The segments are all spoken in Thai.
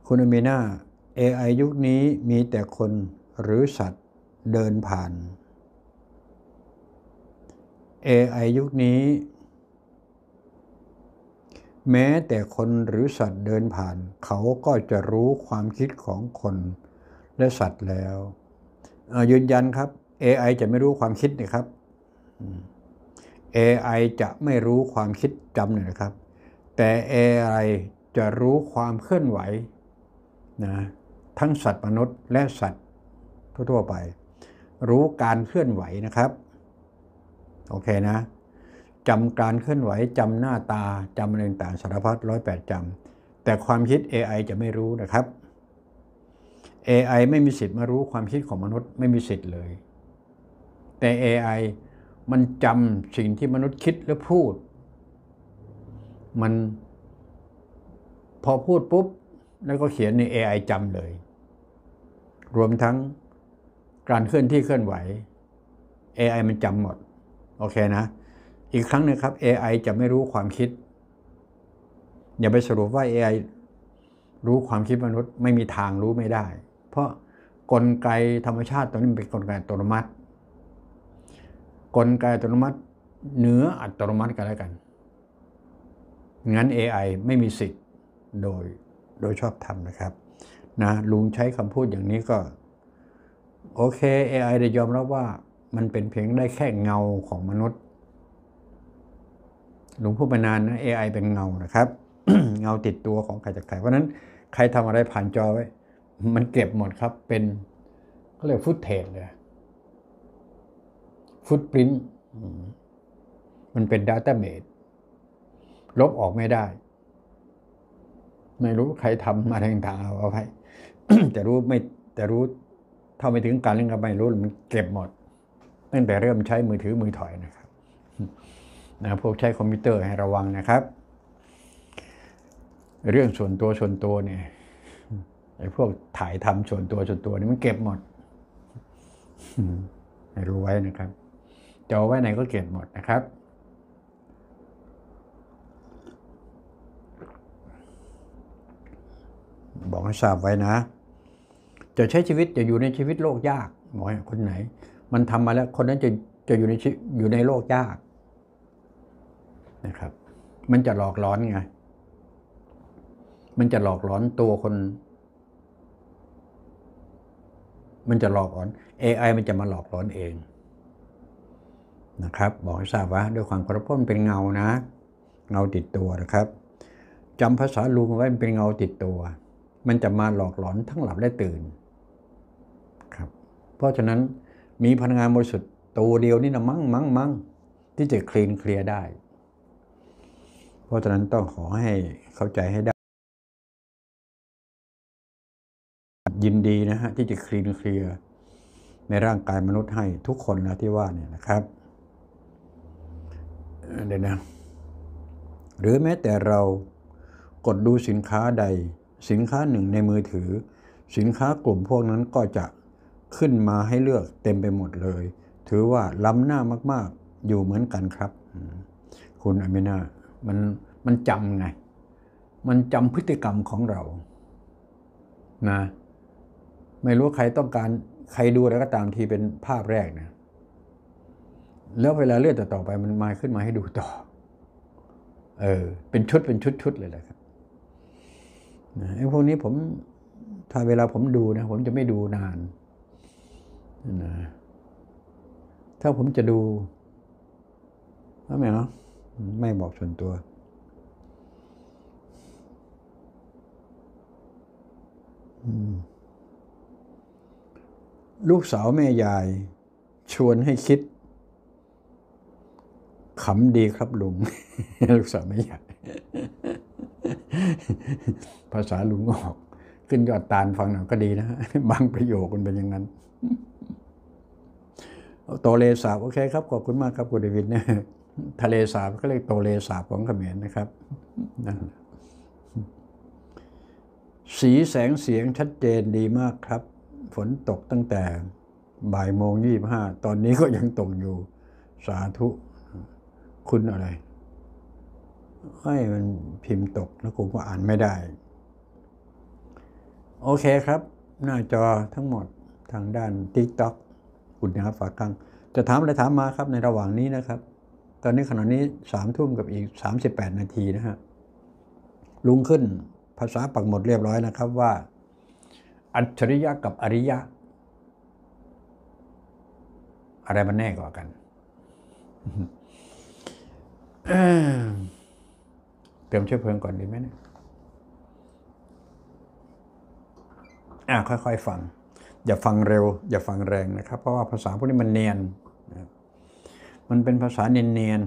คุณอเมนา AI ยุคนี้มีแต่คนหรือสัตว์เดินผ่าน AI ยุคนี้แม้แต่คนหรือสัตว์เดินผ่านเขาก็จะรู้ความคิดของคนและสัตว์แล้วยืนยันครับ AI จะไม่รู้ความคิดนะครับ AI จะไม่รู้ความคิดจำเลยนะครับแต่ AI จะรู้ความเคลื่อนไหวนะทั้งสัตว์มนุษย์และสัตว์ทั่วไปรู้การเคลื่อนไหวนะครับโอเคนะจำการเคลื่อนไหวจำหน้าตาจำอะไรต่างๆสารพัด108จำแต่ความคิด AI จะไม่รู้นะครับ AI ไม่มีสิทธิ์มารู้ความคิดของมนุษย์ไม่มีสิทธิ์เลยแต่ AI มันจำสิ่งที่มนุษย์คิดและพูดมันพอพูดปุ๊บแล้วก็เขียนใน AI จำเลยรวมทั้งการเคลื่อนที่เคลื่อนไหว AI มันจำหมดโอเคนะอีกครั้งหนึ่งครับ AI จะไม่รู้ความคิดอย่าไปสรุปว่า AI รู้ความคิดมนุษย์ไม่มีทางรู้ไม่ได้เพราะกลไกธรรมชาติตัวนี้เป็นกลไกอัตโนมัติกลไกอัตโนมัติเหนืออัตโนมัติกันแล้วกันงั้น AI ไม่มีสิทธิ์โดยชอบธรรมนะครับนะลุงใช้คำพูดอย่างนี้ก็โอเค AI ได้ยอมรับว่ามันเป็นเพียงได้แค่เงาของมนุษย์ลุงพูดมานานนะ AI เป็นเงานะครับ เงาติดตัวของใครจากใครเพราะนั้นใครทำอะไรผ่านจอไว้มันเก็บหมดครับเป็นก็เรียกฟุตเทจเลยฟุตปริ้นมันเป็นดัตต้าเบสลบออกไม่ได้ไม่รู้ใครทำมาต่างๆเอาไว้ แต่รู้เท่าไม่ถึงการเล่นกับไม่รู้มันเก็บหมดตั้งแต่เริ่มใช้มือถือมือถอยนะครับนะพวกใช้คอมพิวเตอร์ให้ระวังนะครับเรื่องส่วนตัวเนี่ยไอ้พวกถ่ายทำส่วนตัวนี่มันเก็บหมดให้รู้ไว้นะครับจะเอาไว้ไหนก็เก็บหมดนะครับบอกให้ทราบไว้นะจะใช้ชีวิตจะอยู่ในชีวิตโลกยากบอกให้คนไหนมันทำมาแล้วคนนั้นจะอยู่ในโลกยากนะครับมันจะหลอกหลอนไงมันจะหลอกหลอนตัวคนมันจะหลอกหลอน AI มันจะมาหลอกหลอนเองนะครับบอกให้ทราบว่าด้วยความเคารพมันเป็นเงานะเงาติดตัวนะครับจำภาษาลุงไว้มันเป็นเงาติดตัวมันจะมาหลอกหลอนทั้งหลับและตื่นครับเพราะฉะนั้นมีพลังงานบริสุทธิ์ตัวเดียวนี่นะมั้งที่จะเคลียร์ได้เพราะฉะนั้นต้องขอให้เข้าใจให้ได้ยินดีนะฮะที่จะเคลียร์ในร่างกายมนุษย์ให้ทุกคนนะที่ว่าเนี่ยนะครับเดี๋ยวนะหรือแม้แต่เรากดดูสินค้าใดสินค้าหนึ่งในมือถือสินค้ากลุ่มพวกนั้นก็จะขึ้นมาให้เลือกเต็มไปหมดเลยถือว่าล้ำหน้ามากๆอยู่เหมือนกันครับคุณอามินามันจำไงมันจำพฤติกรรมของเรานะไม่รู้ใครต้องการใครดูแล้วก็ตามทีเป็นภาพแรกนะแล้วเวลาเลื่อนต่อไปมันมาขึ้นมาให้ดูต่อเป็นชุดเลยแหละครับไอ้พวกนี้ถ้าเวลาผมดูนะผมจะไม่ดูนานนะถ้าผมจะดูไม่บอกส่วนตัวลูกสาวแม่ยายชวนให้คิดขำดีครับลุง ลูกสาวแม่ยายภาษาลุงออกขึ้นยอดตาลฟังหน่อยก็ดีนะบางประโยคมันเป็นอย่างนั้นโตเลสาบโอเคครับขอบคุณมากครับคุณเดวิดเนี่ยทะเลสาบก็เรียกโตเลสาบของเขมรนะครับสีแสงเสียงชัดเจนดีมากครับฝนตกตั้งแต่บ่ายโมง25ตอนนี้ก็ยังตกอยู่สาธุคุณอะไรให้มันพิมพ์ตกแล้วผมก็อ่านไม่ได้โอเคครับหน้าจอทั้งหมดทางด้าน TikTok คุณนะครับฝากกังจะถามอะไรถามมาครับในระหว่างนี้นะครับตอนนี้ขณะนี้3 ทุ่มกับอีก38 นาทีนะฮะลุงขึ้นภาษาปักหมดเรียบร้อยนะครับว่าอัจฉริยะกับอริยะอะไรมันแน่กว่ากันเติมเชื้อเพลิงก่อนดีไหมเนี่ยค่อยๆฟังอย่าฟังเร็วอย่าฟังแรงนะครับเพราะว่าภาษาพวกนี้มันเนียนมันเป็นภาษาเนียน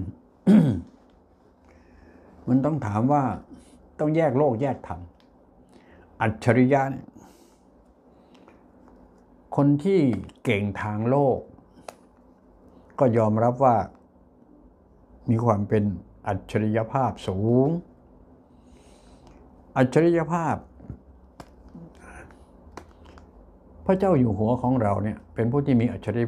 ๆมันต้องถามว่าต้องแยกโลกแยกธรรมอัจฉริยะเนี่ยคนที่เก่งทางโลกก็ยอมรับว่ามีความเป็นอัจฉริยภาพสูงอัจฉริยภาพพระเจ้าอยู่หัวของเราเนี่ยเป็นผู้ที่มีอัจฉ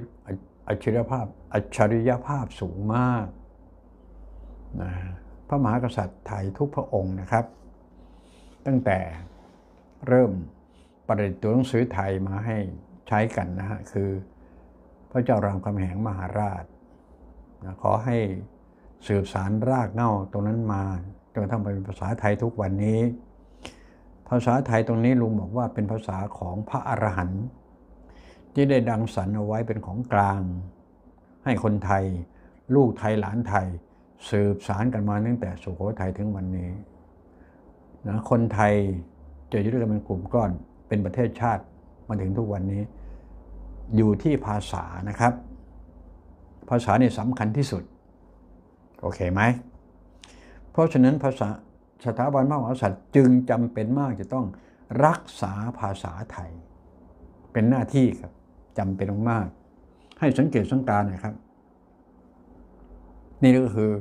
ริยภาพสูงมากนะพระมหากษัตริย์ไทยทุกพระองค์นะครับตั้งแต่เริ่มประดิษฐ์ตัวหนังสือไทยมาให้ใช้กันนะฮะคือพระเจ้ารามคำแหงมหาราชนะขอให้สืบสานรากเหง้าตรงนั้นมาจนกระทั่งเป็นภาษาไทยทุกวันนี้ภาษาไทยตรงนี้ลุงบอกว่าเป็นภาษาของพระอรหันต์ที่ได้ดังสรรเอาไว้เป็นของกลางให้คนไทยลูกไทยหลานไทยสืบสานกันมาตั้งแต่สุโขทัยถึงวันนี้นะคนไทยจะอยู่ด้วยกันเป็นกลุ่มก้อนเป็นประเทศชาติมาถึงทุกวันนี้อยู่ที่ภาษานะครับภาษาเนี่ยสำคัญที่สุดโอเคไหมเพราะฉะนั้นภาษาสถาบันพระมหากษัตริย์จึงจำเป็นมากจะต้องรักษาภาษาไทยเป็นหน้าที่ครับจำเป็นมากให้สังเกตสังการนะครับนี่ก็คือ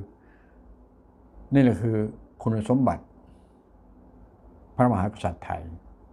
คุณสมบัติพระมหากษัตริย์ไทย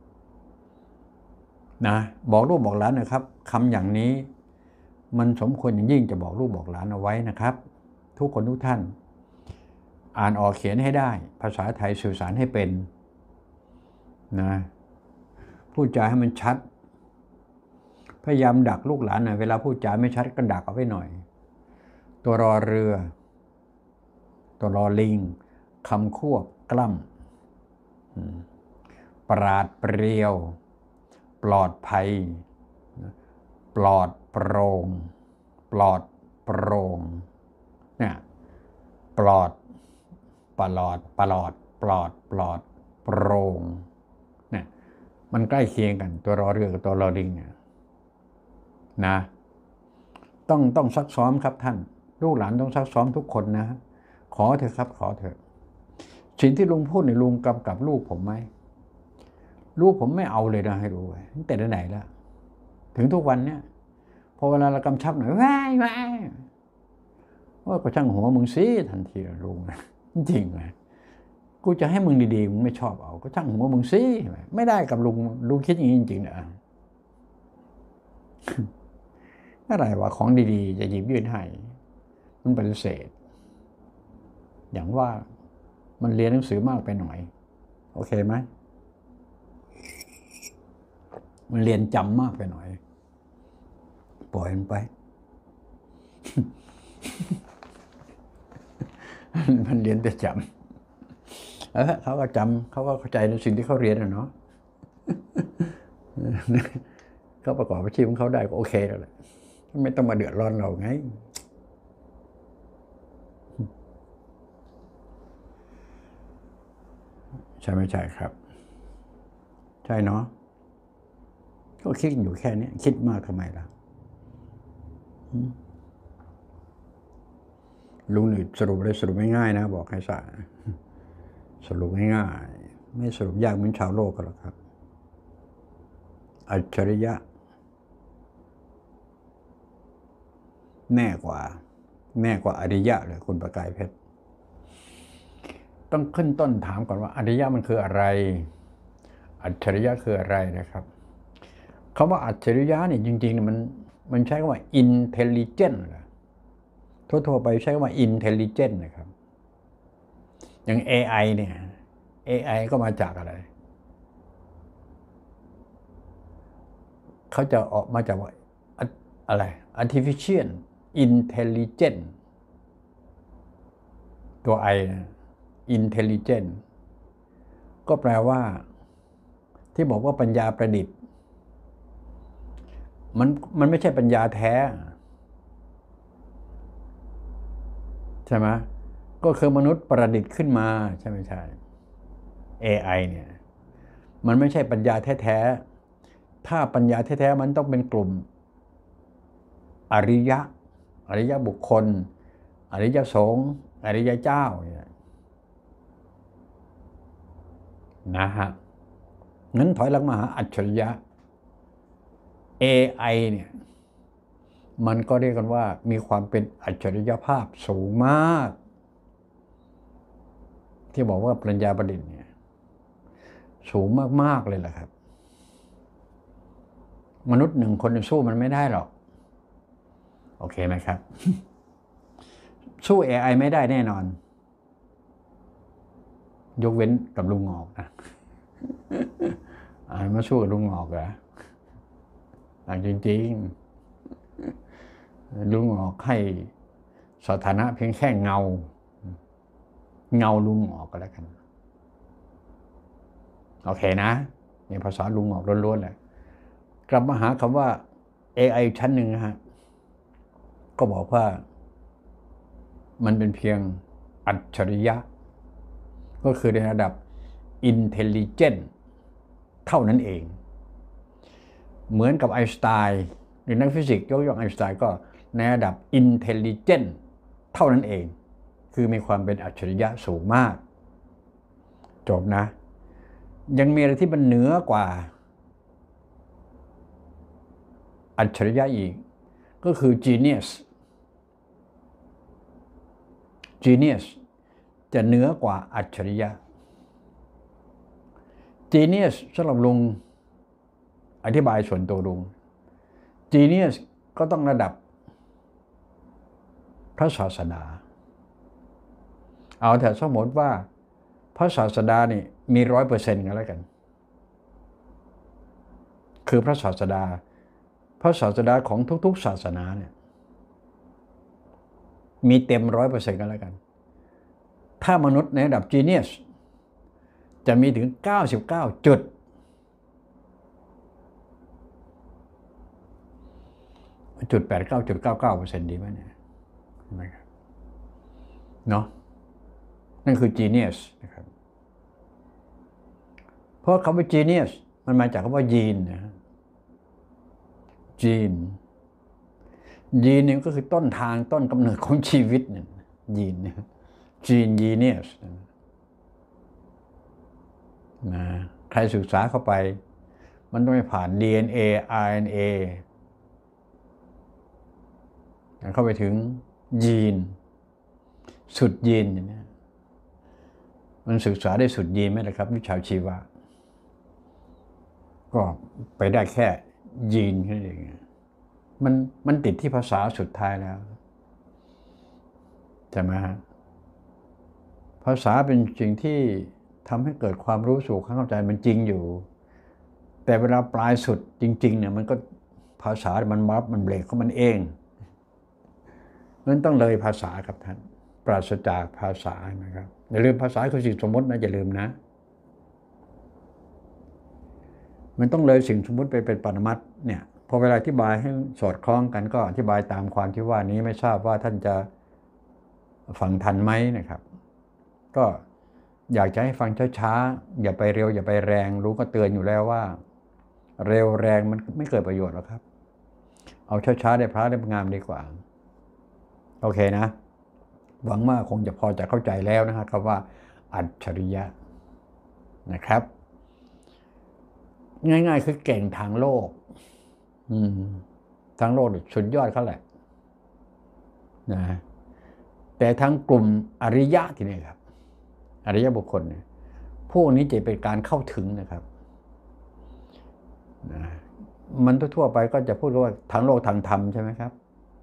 นะบอกลูกบอกหลานนะครับคำอย่างนี้มันสมควรอย่างยิ่งจะบอกลูกบอกหลานเอาไว้นะครับทุกคนทุกท่านอ่านออกเขียนให้ได้ภาษาไทยสื่อสารให้เป็นนะพูดจาให้มันชัดพยายามดักลูกหลานหน่อยเวลาพูดจาไม่ชัดก็ดักเอาไว้หน่อยตัวรอเรือตัวรอลิงคำควบกล้ำปราดเปรียวปลอดภัยปลอดโปร่งปลอดโปร่งเนี่ยปลอดปลอดปลอดปลอดปลอดโปร่งเนี่ยมันใกล้เคียงกันตัวรอเรือกับตัวรอลิงเนี่ยนะต้องซักซ้อมครับท่านลูกหลานต้องซักซ้อมทุกคนนะขอเถอะครับขอเถอะสิ่งที่ลุงพูดในลุงกำกับลูกผมไหมลูกผมไม่เอาเลยนะให้รู้ไว้ตั้งแต่ไหนแล้วถึงทุกวันเนี้ยพอเวลาเรากำชับหน่อยว้ายว่าก็ช่างหัวมึงสิทันทีลุงจริงเลยกูจะให้มึงดีๆมึงไม่ชอบเอาก็ช่างหัวมึงสิไม่ได้กับลุงคิดอย่างนี้จริงๆนะอะไรวะของดีๆจะหยิบยื่นให้มันปฏิเสธอย่างว่ามันเรียนหนังสือมากไปหน่อยโอเคไหมมันเรียนจำมากไปหน่อยปล่อยมันไป มันเรียนแต่จำเขาก็จำเขาก็เข้าใจในสิ่งที่เขาเรียนเนาะ เขาประกอบอาชีพของเขาได้ก็โอเคแล้วแหละไม่ต้องมาเดือดร้อนเราไงใช่ไม่ใช่ครับใช่เนาะก็คิดอยู่แค่นี้คิดมากทำไมล่ะลุงหนึ่งสรุปเลยสรุปง่ายๆนะบอกให้สรุปง่ายๆไม่สรุปยากเหมือนชาวโลกก็หรอกครับอัจฉริยะแน่กว่าอริยะเลยคุณประกายเพชรต้องขึ้นต้นถามก่อนว่าอริยะมันคืออะไรอัจฉริยะคืออะไรนะครับคำว่าอัจฉริยะเนี่ยจริงๆมันใช้คำว่า intelligent ทั่วๆไปใช้คำว่า intelligent นะครับอย่าง AI เนี่ย AI ก็มาจากอะไรเขาจะออกมาจากอะไร artificial intelligence ตัว I นะ intelligent ก็แปลว่าที่บอกว่าปัญญาประดิษฐ์มันไม่ใช่ปัญญาแท้ใช่ไหมก็คือมนุษย์ประดิษฐ์ขึ้นมาใช่ไหมใช่ AI เนี่ยมันไม่ใช่ปัญญาแท้ๆถ้าปัญญาแท้ๆมันต้องเป็นกลุ่มอริยบุคคลอริยสงฆ์อริยเจ้าเนี่ยนะฮะงั้นถอยหลังมาหาอัจฉริยะ AI เนี่ยมันก็เรียกกันว่ามีความเป็นอัจฉริยภาพสูงมากที่บอกว่าปัญญาประดิษฐ์เนี่ยสูงมากๆเลยแหละครับมนุษย์หนึ่งคนสู้มันไม่ได้หรอกโอเคไหมครับ สู้ AI ไม่ได้แน่นอนยกเว้นกับลุงงอกนะมาสู้กับลุงงอกเหรอจริงๆลุงงอกให้สถานะเพียงแค่เงาลุงงอกก็แล้วกันโอเคนะนี่ภาษาลุงงอกล้วนๆเลยกลับมาหาคำว่า AI ชั้นหนึ่งนะฮะก็บอกว่ามันเป็นเพียงอัจฉริยะก็คือในระดับ intelligent เท่านั้นเองเหมือนกับไอน์สไตน์หรือนักฟิสิกส์ยกย่องไอน์สไตน์ก็ในระดับ intelligent เท่านั้นเองคือมีความเป็นอัจฉริยะสูงมากจบนะยังมีอะไรที่มันเหนือกว่าอัจฉริยะอีกก็คือ genius จะเหนือกว่าอัจฉริยะ genius สำหรับลุงอธิบายส่วนตัวลุง genius ก็ต้องระดับพระศาสดาเอาแต่สมมติว่าพระศาสดานี่มี 100% กันแล้วกันคือพระศาสดาของทุกๆศาสนาเนี่ยมีเต็ม 100% กันแล้วกันถ้ามนุษย์ในระดับ Genius จะมีถึง 99 จุด89.99% ดีไหมเนี่ยเนาะนั่นคือ Genius นะครับเพราะคำว่า Genius มันมาจากคำว่ายีนนะยีนนี่ก็คือต้นทางต้นกำเนิดของชีวิตเนี่ยยีนเนี่ยGenius นะใครศึกษาเข้าไปมันต้องไปผ่าน DNA RNA เข้าไปถึงยีนสุดยีนอย่างนี้มันศึกษาได้สุดยีนไหมล่ะครับวิชาชีวะก็ไปได้แค่ยีนแค่นั้นเองมันติดที่ภาษาสุดท้ายแล้วใช่ไหมฮะภาษาเป็นสิ่งที่ทำให้เกิดความรู้สู่ความเข้าใจมันจริงอยู่แต่เวลาปลายสุดจริงๆเนี่ยมันก็ภาษามันเบรกของมันเองมันต้องเลยภาษาครับท่านปราศจากภาษานะครับอย่าลืมภาษาคือสิ่งสมมตินะอย่าลืมนะมันต้องเลยสิ่งสมมติไปเป็นปรมัตถ์เนี่ยพอเวลาอธิบายให้สอดคล้องกันก็อธิบายตามความที่ว่านี้ไม่ทราบว่าท่านจะฟังทันไหมนะครับก็อยากจะให้ฟังช้าๆอย่าไปเร็วอย่าไปแรงรู้ก็เตือนอยู่แล้วว่าเร็วแรงมันไม่เกิดประโยชน์หรอกครับเอาช้าๆได้พระได้งามดีกว่าโอเคนะหวังว่าคงจะพอจะเข้าใจแล้วนะครับว่าอัจฉริยะนะครับง่ายๆคือเก่งทางโลกทางโลกสุดยอดเขาแหละนะแต่ทั้งกลุ่มอริยะที่นี่ครับอริยบุคคลเนี่ยพวกนี้จะเป็นการเข้าถึงนะครับนะมันทั่วไปก็จะพูดว่าทางโลกทางธรรมใช่ไหมครับ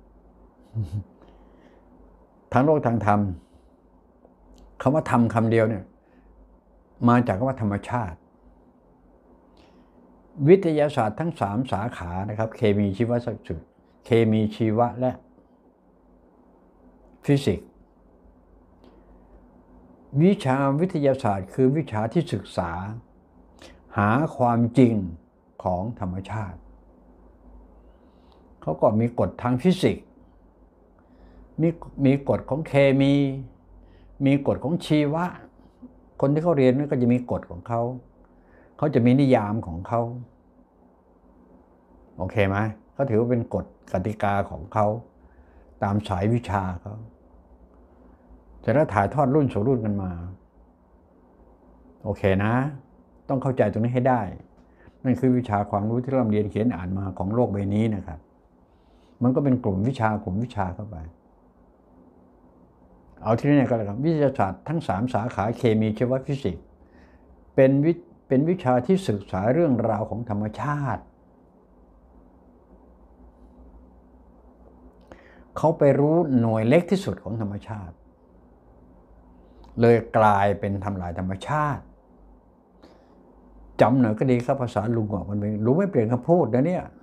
ทางโลกทางธรรมคำว่าธรรมคำเดียวเนี่ยมาจากคำว่าธรรมชาติวิทยาศาสตร์ทั้ง3สาขานะครับเคมีชีวศาสตร์เคมีชีวะและฟิสิกส์วิชาวิทยาศาสตร์คือวิชาที่ศึกษาหาความจริงของธรรมชาติเขาก็มีกฎทางฟิสิกส์มีกฎของเคมีกฎของชีวะคนที่เขาเรียนก็จะมีกฎของเขาจะมีนิยามของเขาโอเคไหมเขาถือว่าเป็นกฎกติกาของเขาตามสายวิชาเขาจะได้ถ่ายทอดรุ่นสู่รุ่นกันมาโอเคนะต้องเข้าใจตรงนี้ให้ได้นั่นคือวิชาความรู้ที่เราเรียนเขียนอ่านมาของโลกใบนี้นะครับมันก็เป็นกลุ่มวิชาเข้าไปเอาที่นี่ก็แล้วกันวิทยาศาสตร์ทั้ง3สาขาเคมีชีวะฟิสิกส์เป็นวิชาที่ศึกษาเรื่องราวของธรรมชาติเขาไปรู้หน่วยเล็กที่สุดของธรรมชาติเลยกลายเป็นทำลายธรรมชาติจำหน่อยก็ดีครับภาษาลุงบอกมันรู้ไม่เปลี่ยนคำพูดนะเนี่ย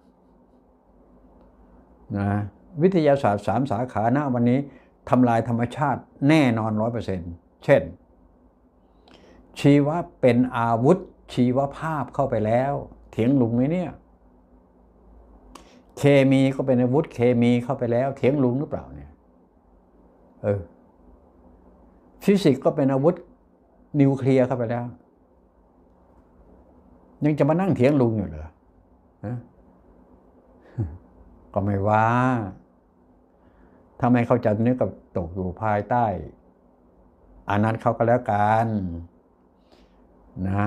นะวิทยาศาสตร์3สาขาหน้าวันนี้ทำลายธรรมชาติแน่นอน 100%เช่นชีวะเป็นอาวุธชีวภาพเข้าไปแล้วเถียงลุงไหมเนี่ยเคมีก็เป็นอาวุธเคมีเข้าไปแล้วเถียงลุงหรือเปล่าเนี่ยฟิสิกส์ก็เป็นอาวุธนิวเคลียร์เข้าไปแล้วยังจะมานั่งเถียงลุงอยู่เหรอก็ไม่ว่าถ้าไม่เข้าใจตรงนี้ก็ตกอยู่ภายใต้อานัตเขาก็แล้วกันนะ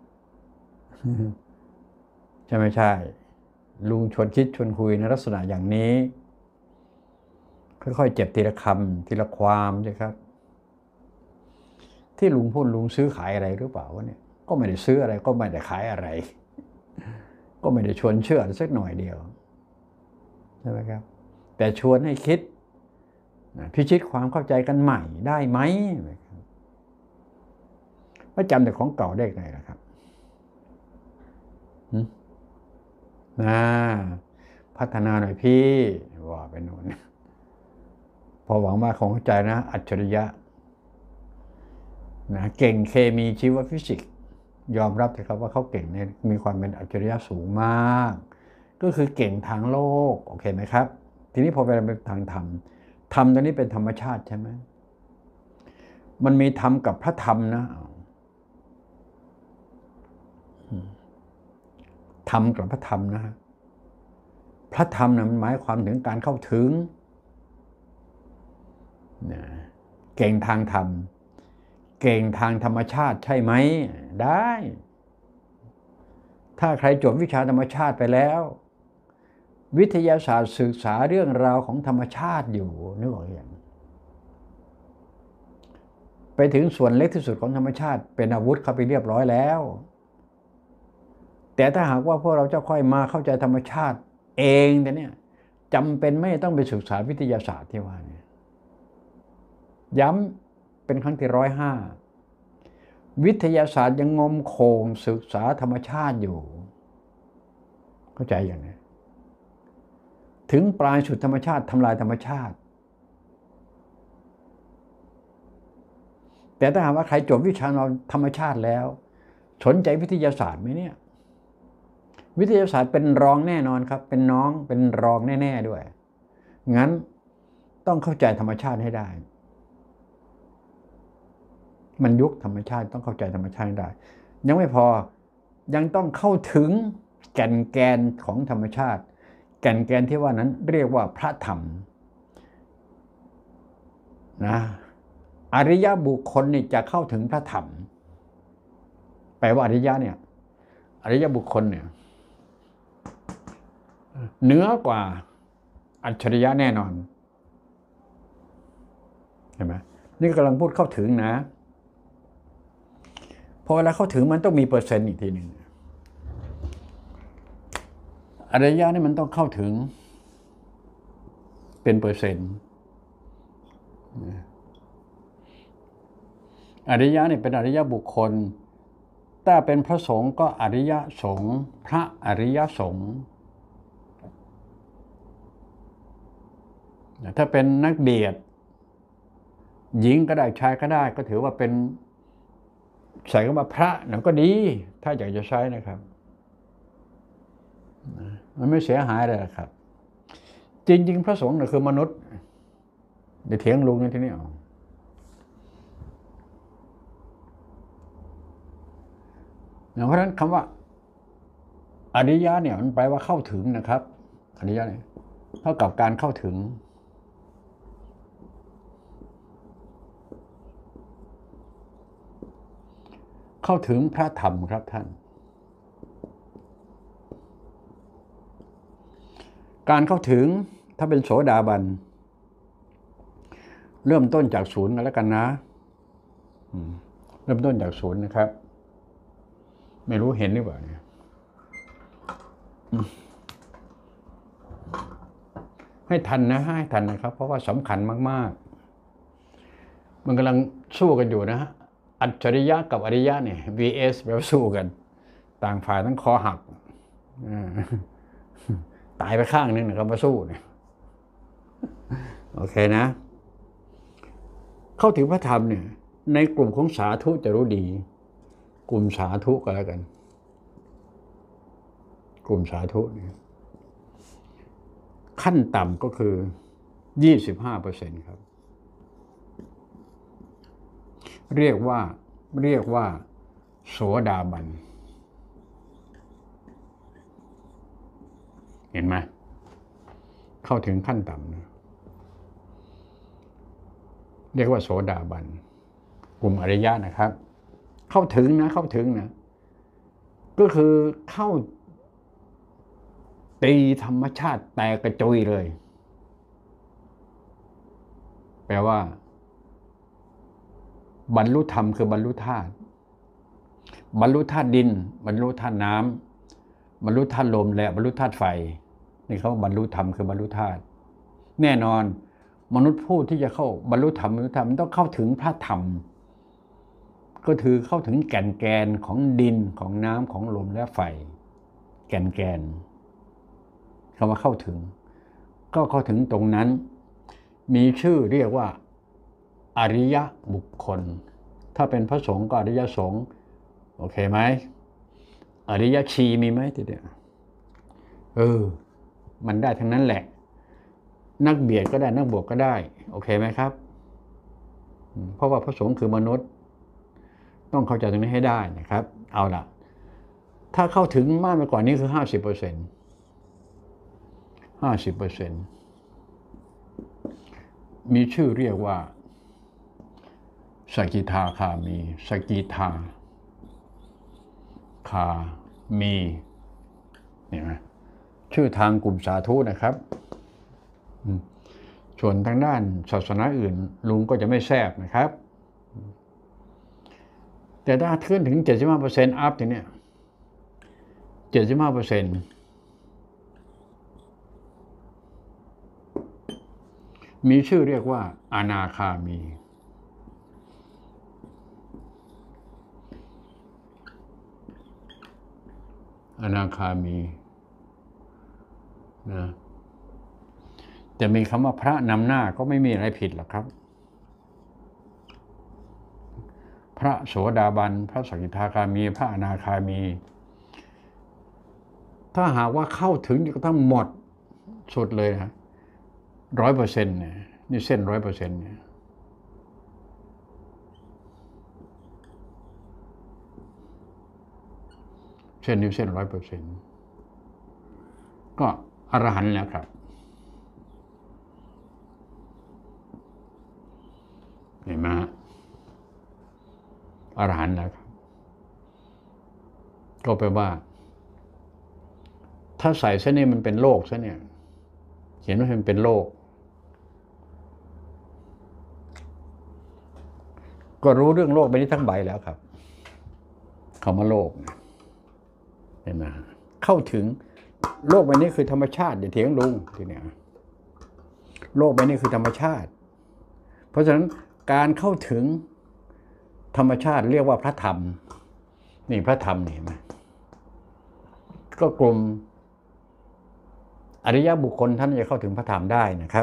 ใช่ไม่ใช่ลุงชวนคิดชวนคุยในลักษณะอย่างนี้ค่อยๆเจ็บทีละคำทีละความใช่ครับที่ลุงพูดลุงซื้อขายอะไรหรือเปล่าวะเนี่ยก็ไม่ได้ซื้ออะไรก็ไม่ได้ขายอะไรก็ไม่ได้ชวนเชื่อสักหน่อยเดียวใช่ไหมครับแต่ชวนให้คิดพิชิตความเข้าใจกันใหม่ได้ไหมว่าจำแต่ของเก่าได้ไงล่ะครับพัฒนาหน่อยพี่ว่าไปโน่นพอหวังว่าคงเข้าใจนะอัจฉริยะเก่งเคมีชีวฟิสิกส์ยอมรับเลยครับว่าเขาเก่งเนี่ยมีความเป็นอัจฉริยะสูงมากก็คือเก่งทางโลกโอเคไหมครับทีนี้พอไปเป็นทางธรรมตัวนี้เป็นธรรมชาติใช่ไหมมันมีธรรมกับพระธรรมนะธรรมกับพระธรรมนะฮะพระธรรมนะมันหมายความถึงการเข้าถึงเก่งทางธรรมเก่งทางธรรมชาติใช่ไหมได้ถ้าใครจบวิชาธรรมชาติไปแล้ววิทยาศาสตร์ศึกษาเรื่องราวของธรรมชาติอยู่นึกออกอย่างไปถึงส่วนเล็กที่สุดของธรรมชาติเป็นอาวุธเข้าไปเรียบร้อยแล้วแต่ถ้าหากว่าพวกเราจะค่อยมาเข้าใจธรรมชาติเองแต่เนี่ยจำเป็นไม่ต้องไปศึกษาวิทยาศาสตร์ที่ว่าเนี่ยย้ำเป็นครั้งที่105วิทยาศาสตร์ยังงมโขงศึกษาธรรมชาติอยู่เข้าใจอย่างนี้ถึงปลายสุดธรรมชาติทำลายธรรมชาติแต่ถ้าหากว่าใครจบวิชาธรรมชาติแล้วสนใจวิทยาศาสตร์ไหมเนี่ยวิทยาศาสตร์เป็นรองแน่นอนครับเป็นรองแน่ๆด้วยงั้นต้องเข้าใจธรรมชาติให้ได้มันยุคธรรมชาติต้องเข้าใจธรรมชาติให้ได้ยังไม่พอยังต้องเข้าถึงแก่นของธรรมชาติแก่นที่ว่านั้นเรียกว่าพระธรรมนะอริยบุคคลนี่จะเข้าถึงพระธรรมแปลว่าอริยะเนี่ยอริยบุคคลเนี่ยเหนือกว่าอัจฉริยะแน่นอนเห็นไหมนี่กำลังพูดเข้าถึงนะพอเวลาเข้าถึงมันต้องมีเปอร์เซ็นต์อีกทีหนึ่งอริยะนี่มันต้องเข้าถึงเป็นเปอร์เซ็นต์อริยะนี่เป็นอริยบุคคลถ้าเป็นพระสงฆ์ก็อริยสงฆ์พระอริยสงฆ์ถ้าเป็นนักเบียดหญิงก็ได้ชายก็ได้ก็ถือว่าเป็นใส่เข้ามาพระนั่นก็ดีถ้าอยากจะใช้นะครับมันไม่เสียหายเลยครับจริงๆพระสงฆ์น่ะคือมนุษย์เดี๋ยวเถียงลุงในที่นี้เพราะฉะนั้นคำว่าอริยะเนี่ยมันแปลว่าเข้าถึงนะครับอริยะเนี่ยเท่ากับการเข้าถึงพระธรรมครับท่านการเข้าถึงถ้าเป็นโสดาบันเริ่มต้นจากศูนย์กันแล้วกันนะเริ่มต้นจากศูนย์นะครับไม่รู้เห็นหรือเปล่าเนี่ยให้ทันนะครับเพราะว่าสำคัญมากๆมันกำลังสู้กันอยู่นะฮะอัจฉริยะกับอริยะเนี่ย vs แบบสู้กันต่างฝ่ายทั้งคอหักตายไปข้างนึงนะครับมาสู้เนี่ยโอเคนะเข้าถึงพระธรรมเนี่ยในกลุ่มของสาธุจะรู้ดีกลุ่มสาธุก็แล้วกันกลุ่มสาธุเนี่ยขั้นต่ำก็คือ 25% ครับเรียกว่าโสดาบันเห็นไหมเข้าถึงขั้นต่ำนะเรียกว่าโสดาบันกลุ่มอริยะนะครับเข้าถึงนะก็คือเข้าตีธรรมชาติแตกกระจุยเลยแปลว่าบรรลุธรรมคือบรรลุธาตุดินบรรลุธาตุน้ำบรรลุธาตุลมและบรรลุธาตุไฟนี่เขาบรรลุธรรมคือบรรลุธาตุแน่นอนมนุษย์ผู้ที่จะเข้าบรรลุธรรมมันต้องเข้าถึงพระธรรมก็คือเข้าถึงแก่นของดินของน้ำของลมและไฟแก่นคำว่าเข้าถึงก็เข้าถึงตรงนั้นมีชื่อเรียกว่าอริยบุคคลถ้าเป็นพระสงฆ์ก็อริยสงฆ์โอเคไหมอริยชีมีไหมทีเดียวมันได้ทั้งนั้นแหละนักเบียดก็ได้นักบวกก็ได้โอเคไหมครับเพราะว่าพระสงฆ์คือมนุษย์ต้องเข้าใจตรงนี้ให้ได้นะครับเอาล่ะถ้าเข้าถึงมากไปกว่านี้คือ 50% มีชื่อเรียกว่าสกิทาคามีสกิทาคามีเห็นไหมชื่อทางกลุ่มสาธุนะครับส่วนทางด้านศาสนาอื่นลุงก็จะไม่แทรกนะครับแต่ถ้าขึ้นถึง 75% อัพทีเนี้ย 75% มีชื่อเรียกว่าอนาคามีนะจะมีคำว่าพระนำหน้าก็ไม่มีอะไรผิดหรอกครับพระโสดาบันพระสกิทาคามีพระอนาคามีถ้าหากว่าเข้าถึงจนกระทั่งหมดสุดเลยนะ 100% เนี่ยนี่เส้น 100% เนี่ยเส้นนี้เส้น 100% ก็อรหันต์แล้วครับเห็นไหมอรหันต์แล้วครับก็แปลว่าถ้าใส่เส้นนี้มันเป็นโลกซะเนี่ยเขียนว่ามันเป็นโลกก็รู้เรื่องโลกไปนี้ทั้งใบแล้วครับคำว่าโลกเห็นไหมเข้าถึงโลกใบนี้คือธรรมชาติอย่าเถียงลุงทีเนี้ยโลกใบนี้คือธรรมชาติเพราะฉะนั้นการเข้าถึงธรรมชาติเรียกว่าพระธรรมนี่พระธรรมนี่เห็นไหมก็กลุ่มอริยบุคคลท่านจะเข้าถึงพระธรรมได้นะครับ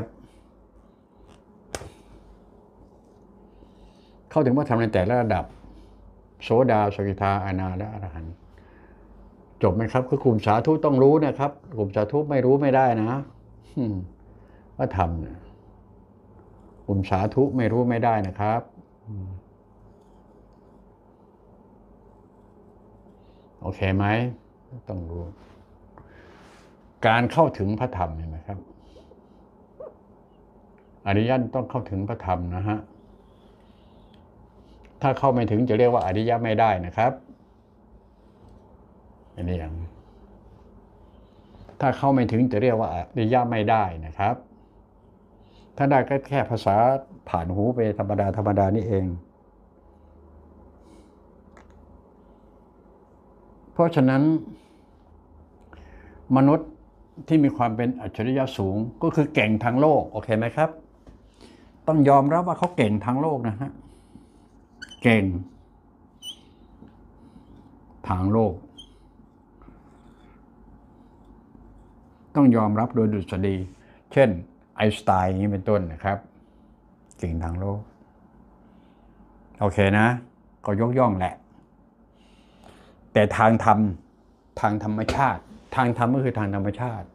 เข้าถึงพระธรรมในแต่ละระดับโสดาสกิทาอนาและอรหันต์จบไหมครับคือกลุ่มสาธุต้องรู้นะครับกลุ่มสาธุไม่รู้ไม่ได้นะพระธรรมเนี่ยกลุ่มสาธุไม่รู้ไม่ได้นะครับโอเคไหมต้องรู้การเข้าถึงพระธรรมเห็นไหมครับอริยะต้องเข้าถึงพระธรรมนะฮะถ้าเข้าไม่ถึงจะเรียกว่าอริยะไม่ได้นะครับอันนี้อย่างถ้าเข้าไม่ถึงจะเรียกว่าอริยะไม่ได้นะครับถ้าได้ก็แค่ภาษาผ่านหูไปธรรมดานี่เองเพราะฉะนั้นมนุษย์ที่มีความเป็นอัจฉริยะสูงก็คือเก่งทางโลกโอเคไหมครับต้องยอมรับว่าเขาเก่งทางโลกนะฮะเก่งทางโลกต้องยอมรับโดยดุษฎีเช่นไอน์สไตน์อย่างนี้เป็นต้นนะครับเก่งทางโลกโอเคนะก็ยกย่องแหละแต่ทางธรรมทางธรรมชาติทางธรรมก็คือทางธรรมชาติ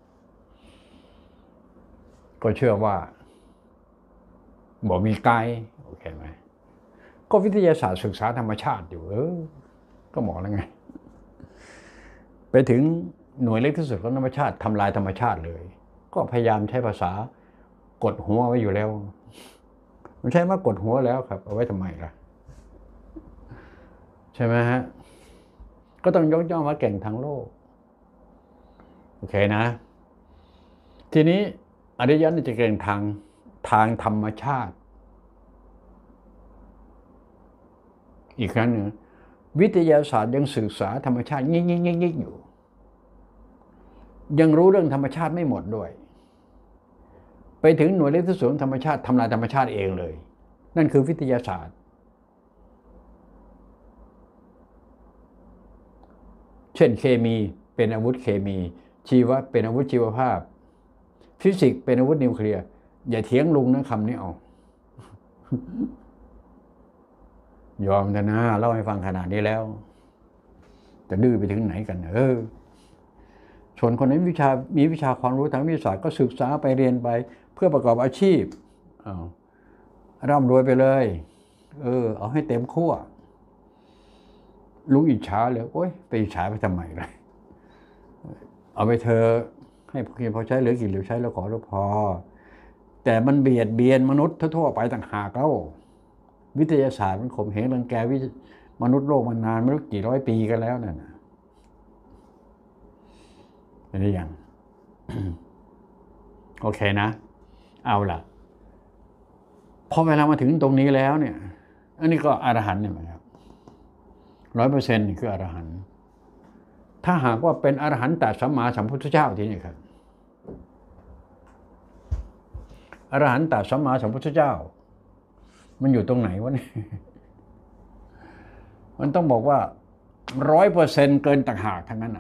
ก็เชื่อว่าบอกมีไกด์โอเคไหมก็วิทยาศาสตร์ศึกษาธรรมชาติอยู่ก็บอกแล้วไงไปถึงหน่วยเล็กที่สุดของธรรมชาติทำลายธรรมชาติเลยก็พยายามใช้ภาษากดหัวไว้อยู่แล้วไม่ใช่ว่ากดหัวแล้วครับเอาไว้ทำไมล่ะใช่ไหมฮะก็ต้องยกย่องว่าเก่งทางโลกโอเคนะทีนี้อริยะจะเก่งทางธรรมชาติอีกครั้งหนึ่งวิทยาศาสตร์ยังศึกษาธรรมชาติงิกอยู่ยังรู้เรื่องธรรมชาติไม่หมดด้วยไปถึงหน่วยเล็กที่สุดของธรรมชาติทำลายธรรมชาติเองเลยนั่นคือวิทยาศาสตร์เช่นเคมีเป็นอาวุธเคมีชีวะเป็นอาวุธชีวภาพฟิสิกส์เป็นอาวุธนิวเคลียร์อย่าเถียงลุงนะคำนี้เอายอมแต่นะเล่าให้ฟังขนาดนี้แล้วจะดื้อไปถึงไหนกันส่วนคนนั้นมีวิชาความรู้ทางวิทยาศาสตร์ก็ศึกษาไปเรียนไปเพื่อประกอบอาชีพร่ำรวยไปเลยเอาให้เต็มขั้วลุงอิจฉาเลยโอ๊ยไปอิจฉาไปทำไมเลยเอาไปเธอให้พอใช้เหลือกินเหลือใช้แล้วขอแล้วพอแต่มันเบียดเบียนมนุษย์ทั่วไปต่างหากวิทยาศาสตร์มันข่มเหงรังแกมนุษย์โลกมานานไม่รู้กี่ร้อยปีกันแล้วนั่นเป็นอย่าง โอเคนะเอาล่ะพอเวลามาถึงตรงนี้แล้วเนี่ยอันนี้ก็อรหันต์เนี่ยครับ100%นี่คืออรหันต์ถ้าหากว่าเป็นอรหันต์แต่สัมมาสัมพุทธเจ้าที่นี่ครับอรหันต์แต่สัมมาสัมพุทธเจ้ามันอยู่ตรงไหนวะเนี่ยมันต้องบอกว่า100%เกินต่างหากทั้งนั้น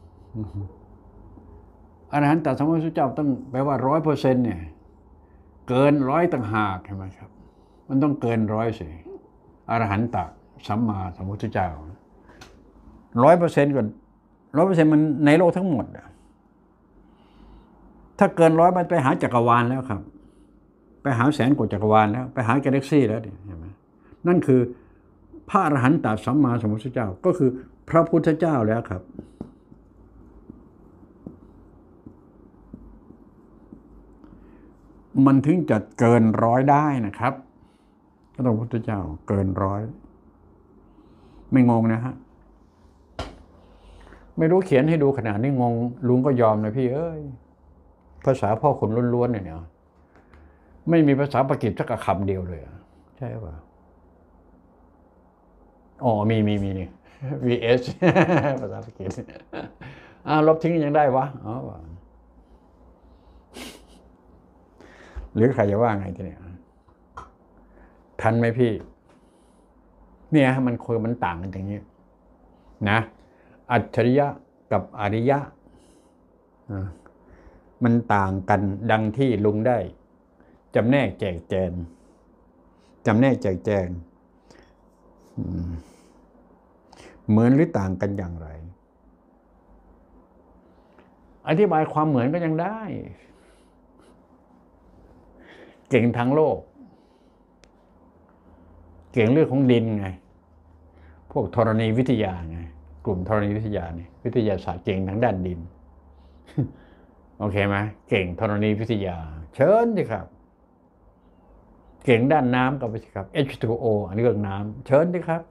อรหันต์แต่สัมมาสัมพุทธเจ้าต้องแปลว่า100%เนี่ยเกิน100ต่างหากใช่ไหมครับมันต้องเกิน100สิอรหันต์สัมมาสัมพุทธเจ้า100%ก่อน100%มันในโลกทั้งหมดถ้าเกิน100มันไปหาจักรวาลแล้วครับไปหาแสนกว่าจักรวาลแล้วไปหากาแล็กซี่แล้วเห็นไหมนั่นคือพระอรหันตสัมมาสัมพุทธเจ้าก็คือพระพุทธเจ้าแล้วครับมันถึงจะเกิน100ได้นะครับพระพุทธเจ้าเกิน100ไม่งงนะฮะไม่รู้เขียนให้ดูขนาดนี้งงลุงก็ยอมนะพี่ภาษาพ่อคนล้วนๆเนี่ยไม่มีภาษาปากีสสักคำเดียวเลยใช่ป่ะอ๋อมีนี่ vs ภาษาปากีสลบทิ้งยังได้วะหรือใครจะว่าไงทีนี้ทันไหมพี่เนี่ยมันต่างกันอย่างนี้นะอัจฉริยะกับอริยะมันต่างกันดังที่ลุงได้จำแนกแจกแจงเหมือนหรือต่างกันอย่างไรอธิบายความเหมือนก็ยังได้เก่งทางโลกเก่งเรื่องของดินไงพวกธรณีวิทยาไงกลุ่มธรณีวิทยานี่วิทยาศาสตร์เก่งทางด้านดินโอเคไหมเก่งธรณีวิทยาเชิญสิครับเก่งด้านน้ำก็ไปสิครับ H2O อันนี้เรื่องน้ำเชิญสิครับ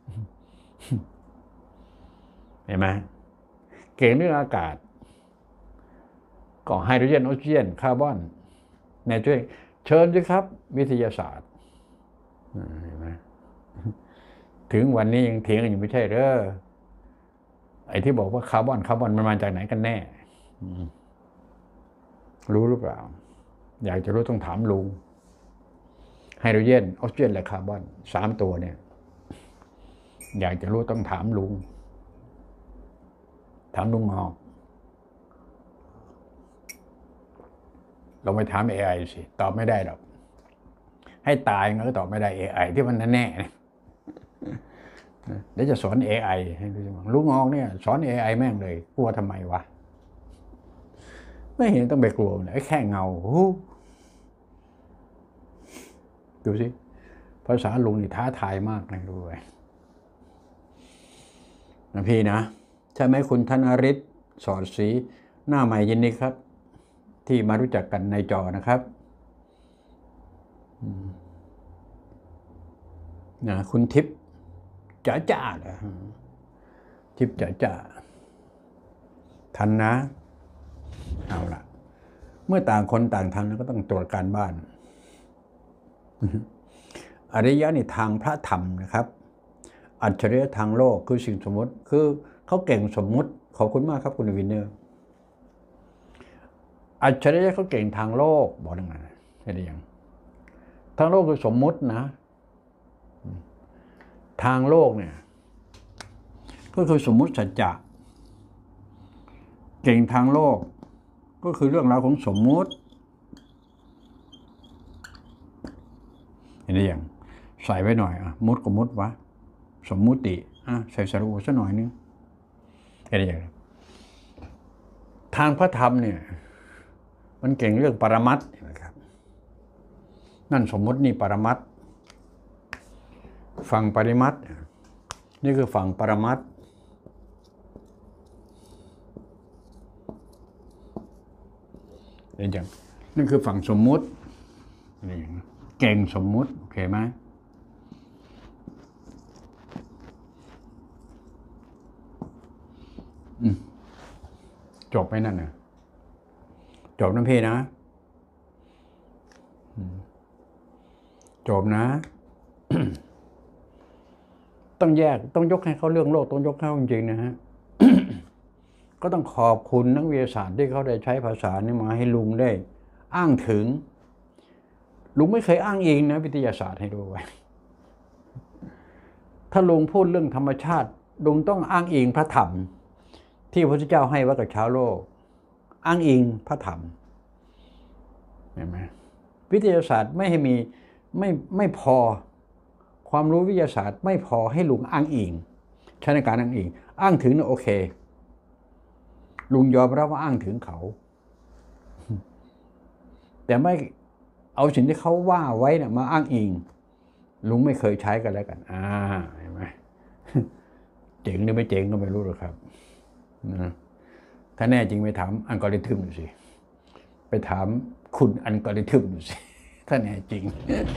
เห็นไหมเก่งเรื่องอากาศก็ไฮโดรเจนออกซิเจนคาร์บอนไนโตรเจนเชิญสิครับวิทยาศาสตร์เห็นไหมถึงวันนี้ยังเถียงกันอยู่ไม่ใช่เหรอไอ้ที่บอกว่าคาร์บอนมันมาจากไหนกันแน่รู้หรือเปล่าอยากจะรู้ต้องถามลุงไฮโดรเจนออกซิเจนและคาร์บอน3 ตัวเนี่ยอยากจะรู้ต้องถามลุงงอกเราไปถาม AI สิตอบไม่ได้หรอกให้ตายงั้นก็ตอบไม่ได้ AI ที่มันแน่เดี๋ยวจะสอน AI ให้ดูลุงงอกเนี่ยสอน AI แม่งเลยกลัวทำไมวะไม่เห็นต้องไปกลัวเลยแค่เงาดูสิภาษาลุงนี่ท้าทายมากนะดูไว้นะพี่นะใช่ไหมคุณธนฤทธิ์สอดศรีหน้าใหม่ยินดีครับที่มารู้จักกันในจอนะครับนะคุณทิพย์จ๋านะทิพย์จ๋าทันนะเอาล่ะเมื่อต่างคนต่างทันแล้วก็ต้องตรวจการบ้านอริยะนี่ทางพระธรรมนะครับอัจฉริยะทางโลกคือสิ่งสมมติคือเขาเก่งสมมุติขอบคุณมากครับคุณวินเนอร์อัจฉริยะเขาเก่งทางโลกบอกยังไงใช่หรือยังทางโลกคือสมมุตินะทางโลกเนี่ยก็คือสมมุติสัจจะเก่งทางโลกก็คือเรื่องราวของสมมุติเห็นหรือยังใส่ไว้หน่อยมุดก็มุดวะสมมุติใส่สระอูซะหน่อยนึงเห็นหรือยังทางพระธรรมเนี่ยมันเก่งเรื่องปรมัตถ์นะครับนั่นสมมุตินี่ปรมัตถ์ฝั่งปริมัตถ์นี่คือฝั่งปรมัตถ์เห็นยังนั่นคือฝั่งสมมุตินี่เก่งสมมุติโอเคไหมจบไหมนั่นน่ะจบนะพี่นะจบนะ ต้องแยกต้องยกให้เขาเรื่องโลกต้องยกให้เขาจริงๆนะฮะ ก็ต้องขอบคุณนักวิทยาศาสตร์ที่เขาได้ใช้ภาษานี้มาให้ลุงได้อ้างถึงลุงไม่เคยอ้างเองนะวิทยาศาสตร์ให้ดูไว้ถ้าลุงพูดเรื่องธรรมชาติลุงต้องอ้างอิงพระธรรมที่พระพุทธเจ้าให้ไว้กับชาวโลกอ้างอิงพระธรรมเห็นไหมวิทยาศาสตร์ไม่ให้มีไม่พอความรู้วิทยาศาสตร์ไม่พอให้ลุงอ้างอิงใช้ในการอ้างอิงอ้างถึงนะโอเคลุงยอมรับว่าอ้างถึงเขาแต่ไม่เอาสิ่งที่เขาว่าไว้เนี่ยมาอ้างอิงลุงไม่เคยใช้กันแล้วกันเห็นไหมเจ๋งหรือไม่เจ๋งก็ไม่รู้หรอกครับนะถ้าแน่จริงไปถามอัลกอริทึมดูสิไปถามคุณอัลกอริทึมดูสิถ้าแน่จริง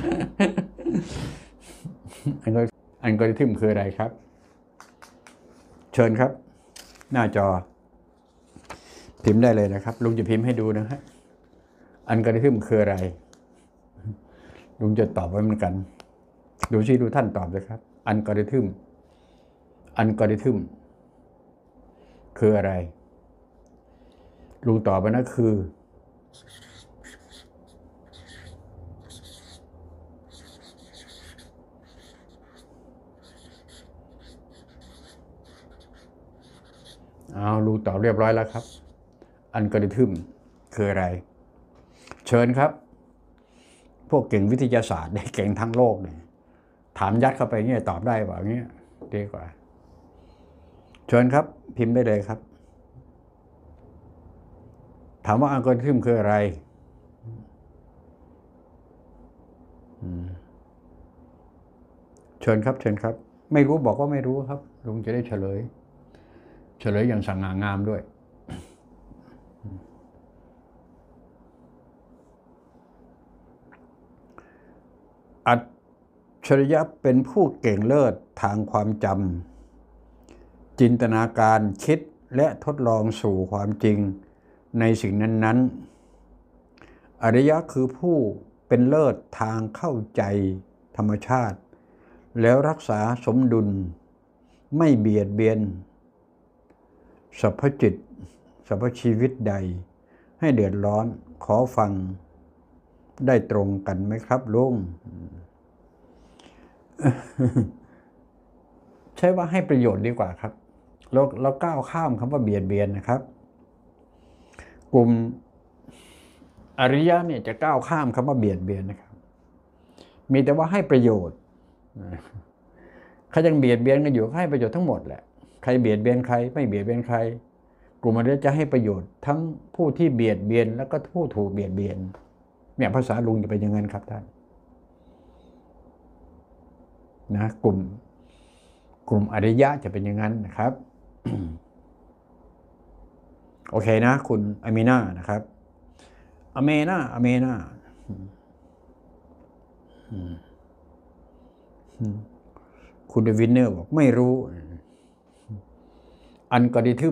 อัลกอริทึมคืออะไรครับเชิญครับหน้าจอพิมพ์ได้เลยนะครับลุงจะพิมพ์ให้ดูนะฮะอัลกอริทึมคืออะไรลุงจะตอบไว้เหมือนกันดูท่านตอบเลยครับอัลกอริทึมคืออะไรลุงตอบไปนะคือเอาลุงตอบเรียบร้อยแล้วครับอัลกอริทึมคืออะไรเชิญครับพวกเก่งวิทยาศาสตร์เก่งทั้งโลกเนี่ยถามยัดเข้าไปเนี่ยตอบได้เปล่าเงี้ยดีกว่าเชิญครับพิมพ์ได้เลยครับถามว่าอัลกอริทึมคืออะไรเชิญครับเชิญครับไม่รู้บอกว่าไม่รู้ครับลุงจะได้เฉลยอย่างสง่างามด้วยอัจฉริยะเป็นผู้เก่งเลิศทางความจำจินตนาการคิดและทดลองสู่ความจริงในสิ่งนั้นๆอริยะคือผู้เป็นเลิศทางเข้าใจธรรมชาติแล้วรักษาสมดุลไม่เบียดเบียนสรรพจิตสรรพชีวิตใดให้เดือดร้อนขอฟังได้ตรงกันไหมครับลุงใช่ว่าให้ประโยชน์ดีกว่าครับเราก้าวข้ามคำว่าเบียดเบียนนะครับกลุ่มอริยะเนี่ยจะก้าวข้ามคำว่าเบียดเบียนนะครับมีแต่ว่าให้ประโยชน์เขายังเบียดเบียนกันอยู่ให้ประโยชน์ทั้งหมดแหละใครเบียดเบียนใครไม่เบียดเบียนใครกลุ่มอริยะจะให้ประโยชน์ทั้งผู้ที่เบียดเบียนแล้วก็ผู้ถูกเบียดเบียนเนี่ยภาษาลุงจะเป็นอย่างนั้นครับท่านนะกลุ่มอริยะจะเป็นอย่างนั้นนะครับ โอเคนะคุณอามีนานะครับอเมนาคุณเดวินเนอร์บอกไม่รู้อัลกอริทึม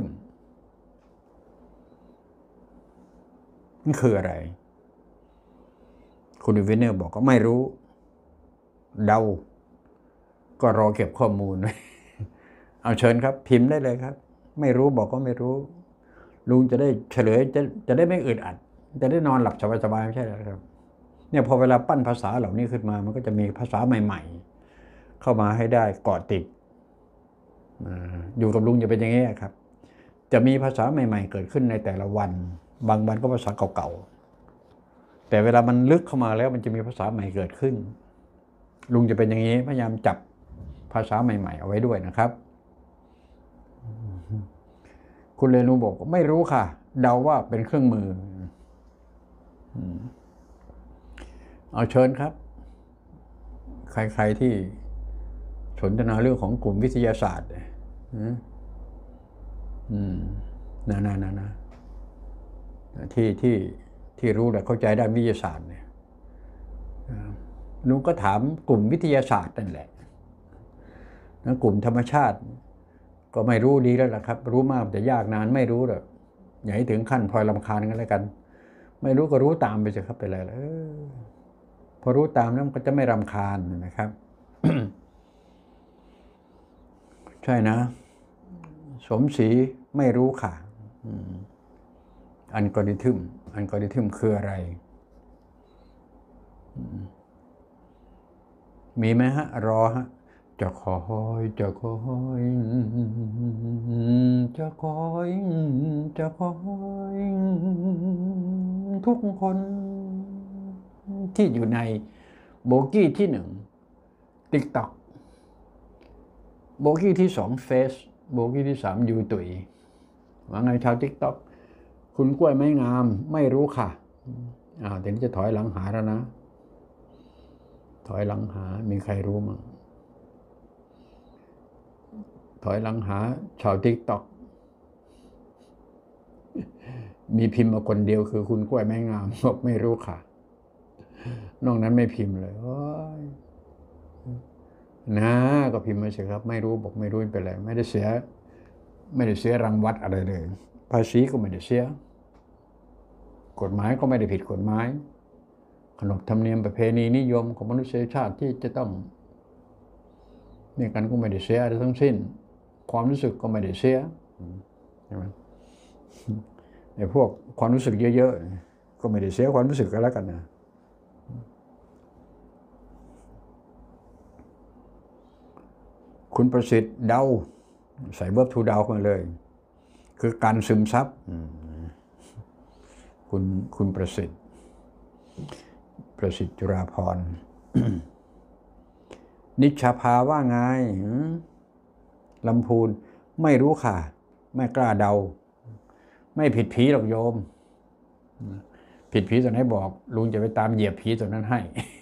นี่คืออะไรคุณเดวินเนอร์บอกก็ไม่รู้เดาก็รอเก็บข้อมูลไว้เอาเชิญครับพิมพ์ได้เลยครับไม่รู้บอกก็ไม่รู้ลุงจะได้เฉลยจะได้ไม่อึดอัดจะได้นอนหลับสบายๆไม่ใช่หรอครับเนี่ยพอเวลาปั้นภาษาเหล่านี้ขึ้นมามันก็จะมีภาษาใหม่ๆเข้ามาให้ได้เกาะติดอยู่กับลุงจะเป็นอย่างนี้ครับจะมีภาษาใหม่ๆเกิดขึ้นในแต่ละวันบางวันก็ภาษาเก่าๆแต่เวลามันลึกเข้ามาแล้วมันจะมีภาษาใหม่เกิดขึ้นลุงจะเป็นอย่างนี้พยายามจับภาษาใหม่ๆเอาไว้ด้วยนะครับคุณเรนูบอกไม่รู้ค่ะเดาว่าเป็นเครื่องมือเอาเชิญครับใครๆที่สนทนาเรื่องของกลุ่มวิทยาศาสตร์นะที่รู้และเข้าใจด้านวิทยาศาสตร์เนี่ยลุงก็ถามกลุ่มวิทยาศาสตร์นั่นแหละนะกลุ่มธรรมชาติก็ไม่รู้ดีแล้วล่ะครับรู้มากแต่ยากนานไม่รู้หรอกอย่าให้ถึงขั้นพลอยรำคาญกันแล้วกันไม่รู้ก็รู้ตามไปสิครับไปเลยพอรู้ตามแล้วมันก็จะไม่รำคาญนะครับ ใช่นะสมศรีไม่รู้ค่ะอัลกอริทึมคืออะไรมีไหมฮะรอฮะจะคอยทุกคนที่อยู่ในโบกี้ที่1 TikTok โบกี้ที่2เฟซโบกี้ที่3ยูตุยว่าไงชาว TikTok คุณกล้วยไม่งามไม่รู้ค่ะเดี๋ยวนี้จะถอยหลังหาแล้วนะถอยหลังหามีใครรู้มั้งถอยหลังหาชาว TikTok มีพิมพ์มาคนเดียวคือคุณกล้วยไม่งามบอกไม่รู้ค่ะนอกนั้นไม่พิมพ์เลยนะก็พิมพ์มาสิครับไม่รู้บอกไม่รู้เป็นไรไม่ได้เสียรังวัดอะไรเลยภาษีก็ไม่ได้เสียกฎหมายก็ไม่ได้ผิดกฎหมายขนบธรรมเนียมประเพณีนิยมของมนุษยชาติที่จะต้องเนี่ยกันก็ไม่ได้เสียอะไรทั้งสิ้นความรู้สึกก็ไม่ได้เสียใช่ไหมไอ้พวกความรู้สึกเยอะๆก็ไม่ได้เสียความรู้สึกก็แล้วกันนะคุณประสิทธิ์เดาใส่เวิร์บทูเดามาเลยคือการซึมซับคุณประสิทธิ์จุฬาภรณ์ นิชภาว่าไงลำพูนไม่รู้ค่ะไม่กล้าเดาไม่ผิดผีหรอกโยมผิดผีตัวไหนบอกลุงจะไปตามเหยียบผีตัวนั้นให้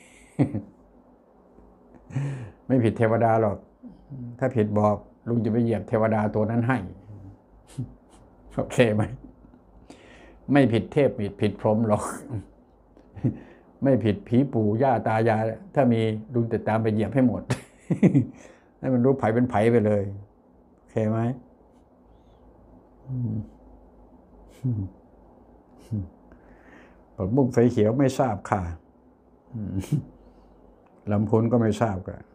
ไม่ผิดเทวดาหรอกถ้าผิดบอกลุงจะไปเหยียบเทวดาตัวนั้นให้โอเคไหมไม่ผิดเทพผิดพรหมหรอก ไม่ผิดผีปู่ย่าตายายถ้ามีลุงจะตามไปเหยียบให้หมด ให้มันรู้ไผเป็นไผไปเลยโอเคไหมผักบุ้งไฟเขียวไม่ทราบค่ะลำพูนก็ไม่ทราบกัน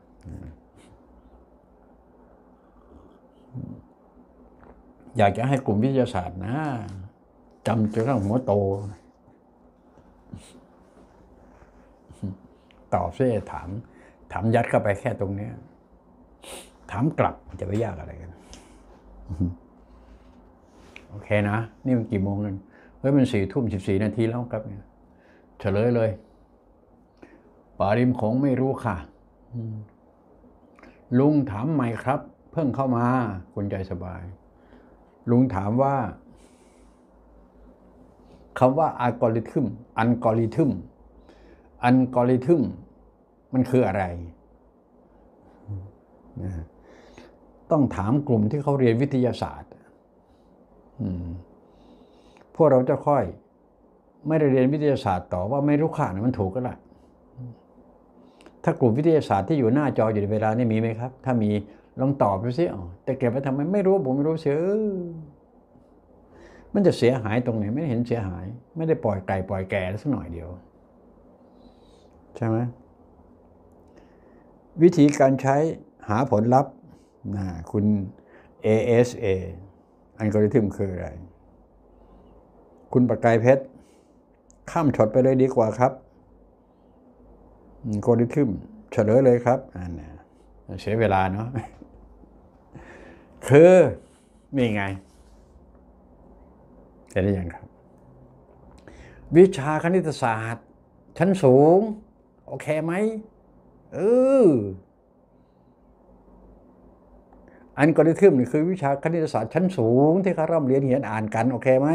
อยากจะให้กลุ่มวิทยาศาสตร์นะจำจนกระทั่งหัวโตตอบซิถามยัดเข้าไปแค่ตรงนี้ถามกลับจะไปยากอะไรกันโอเคนะนี่มันกี่โมงแล้วเฮ้ยมัน4:14 นาทีแล้วครับเนี่ยเฉลยเลยป่าริมโขงไม่รู้ค่ะลุงถามใหม่ครับ เพิ่งเข้ามาคนใจสบายลุงถามว่าคำว่าอัลกอริทึมมันคืออะไรต้องถามกลุ่มที่เขาเรียนวิทยาศาสตร์พวกเราจะค่อยไม่ได้เรียนวิทยาศาสตร์ต่อว่าไม่รู้ค่านะมันถูกก็ละถ้ากลุ่มวิทยาศาสตร์ที่อยู่หน้าจออยู่ในเวลานี้มีไหมครับถ้ามีลองตอบไปสิแต่เก็บไว้ทำไมไม่รู้ผมไม่รู้เสียมันจะเสียหายตรงไหนไม่เห็นเสียหายไม่ได้ปล่อยไก่ปล่อยแก่สักหน่อยเดียวใช่ไหมวิธีการใช้หาผลลัพธ์คุณ ASA อัลกอริทึมคืออะไรคุณประกายเพชรข้ามช็อตไปเลยดีกว่าครับอัลกอริทึมเฉลยเลยครับเสียเวลาเนาะคือนี่ไงเห็นได้ยังครับวิชาคณิตศาสตร์ชั้นสูงโอเคไหมอัลกอริทึมนี่คือวิชาคณิตศาสตร์ชั้นสูงที่เขาร่ำเรียนเขียนอ่านกันโอเคไหม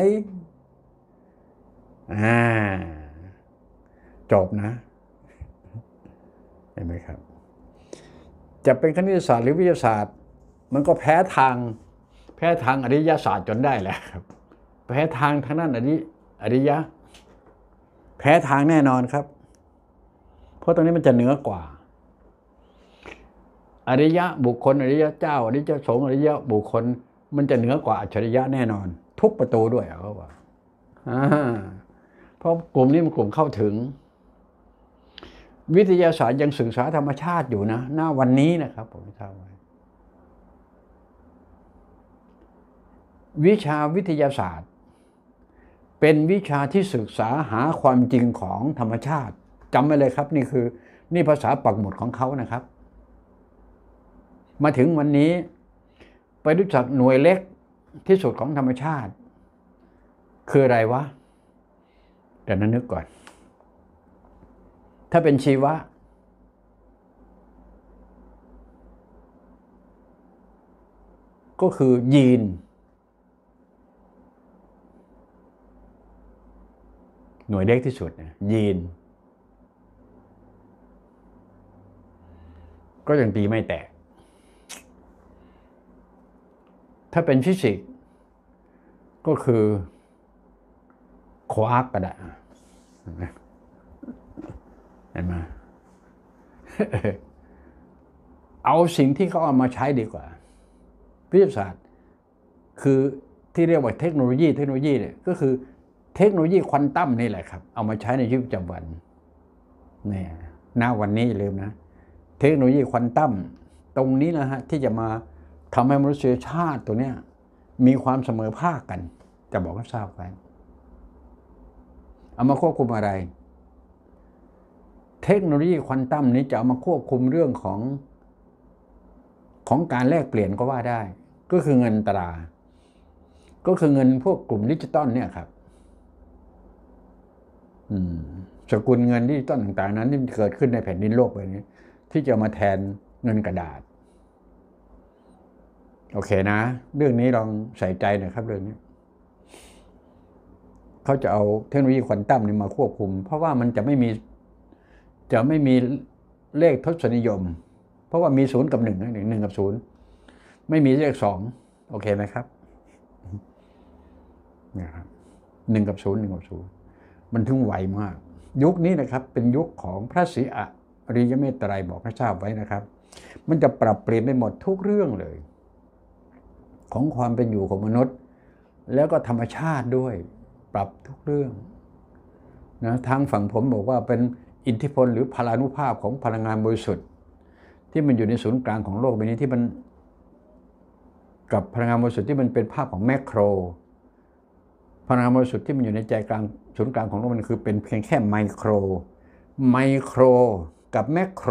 จบนะเห็นไหมครับจะเป็นคณิตศาสตร์หรือวิทยาศาสตร์มันก็แพ้ทางอริยศาสตร์จนได้แหละครับแพ้ทางนั้นอริยะแพ้ทางแน่นอนครับเพราะตรงนี้มันจะเหนือกว่าอริยะบุคคลอริยะเจ้าอริยสงฆ์อริยะบุคคลมันจะเหนือกว่าอัจฉริยะแน่นอนทุกประตูด้วยเขาว่าเพราะกลุ่มนี้มันกลุ่มเข้าถึงวิทยาศาสตร์ยังศึกษาธรรมชาติอยู่นะหน้าวันนี้นะครับผมทราบไว้วิชาวิทยาศาสตร์เป็นวิชาที่ศึกษาหาความจริงของธรรมชาติจำไว้เลยครับนี่ภาษาปักหมุดของเขานะครับมาถึงวันนี้ไปรู้จักหน่วยเล็กที่สุดของธรรมชาติคืออะไรวะเดี๋ยวนึกก่อนถ้าเป็นชีวะก็คือยีนหน่วยเล็กที่สุดนะยีนก็ยังตีไม่แตกถ้าเป็นฟิสิกส์ก็คือควาร์กก็ได้เห็นไหมเอาสิ่งที่เขาเอามาใช้ดีกว่าวิทยาศาสตร์คือที่เรียกว่าเทคโนโลยีเนี่ยก็คือเทคโนโลยีควอนตัมนี่แหละครับเอามาใช้ในชีวิตประจำวันเนี่ยณวันนี้อย่าลืมนะเทคโนโลยีควอนตัมตรงนี้นะฮะที่จะมาทำให้มนุษยชาติตัวเนี้ยมีความเสมอภาคกันจะบอกให้ทราบไว้เอามาควบคุมอะไรเทคโนโลยีควอนตัมนี้จะเอามาควบคุมเรื่องของการแลกเปลี่ยนก็ว่าได้ก็คือเงินตราก็คือเงินพวกกลุ่มดิจิตอลเนี่ยครับสกุลเงินดิจิตอลต่างๆนั้นที่เกิดขึ้นในแผ่นดินโลกใบนี้ที่จะมาแทนเงินกระดาษโอเคนะเรื่องนี้ลองใส่ใจหน่อยครับเรื่องนี้เขาจะเอาเทคโนโลยีควอนตัมนี่มาควบคุมเพราะว่ามันจะไม่มีเลขทศนิยมเพราะว่ามี0 กับ 1นะ1 กับ 0ไม่มีเลข2โอเคไหมครับนะครับ1 กับ 0 1 กับ 0มันถึงไวมากยุคนี้นะครับเป็นยุคของพระศรีอริยเมตไตรบอกให้ทราบไว้นะครับมันจะปรับเปลี่ยนไปหมดทุกเรื่องเลยของความเป็นอยู่ของมนุษย์แล้วก็ธรรมชาติด้วยปรับทุกเรื่องนะทางฝั่งผมบอกว่าเป็นอิทธิพลหรือพลานุภาพของพลังงานบริสุทธิ์ที่มันอยู่ในศูนย์กลางของโลกใบนี้ที่มันกับพลังงานบริสุทธิ์ที่มันเป็นภาพของแมคโครพลังงานบริสุทธิ์ที่มันอยู่ในใจกลางศูนย์กลางของโลกมันคือเป็นเพียงแค่ไมโครกับแมคโคร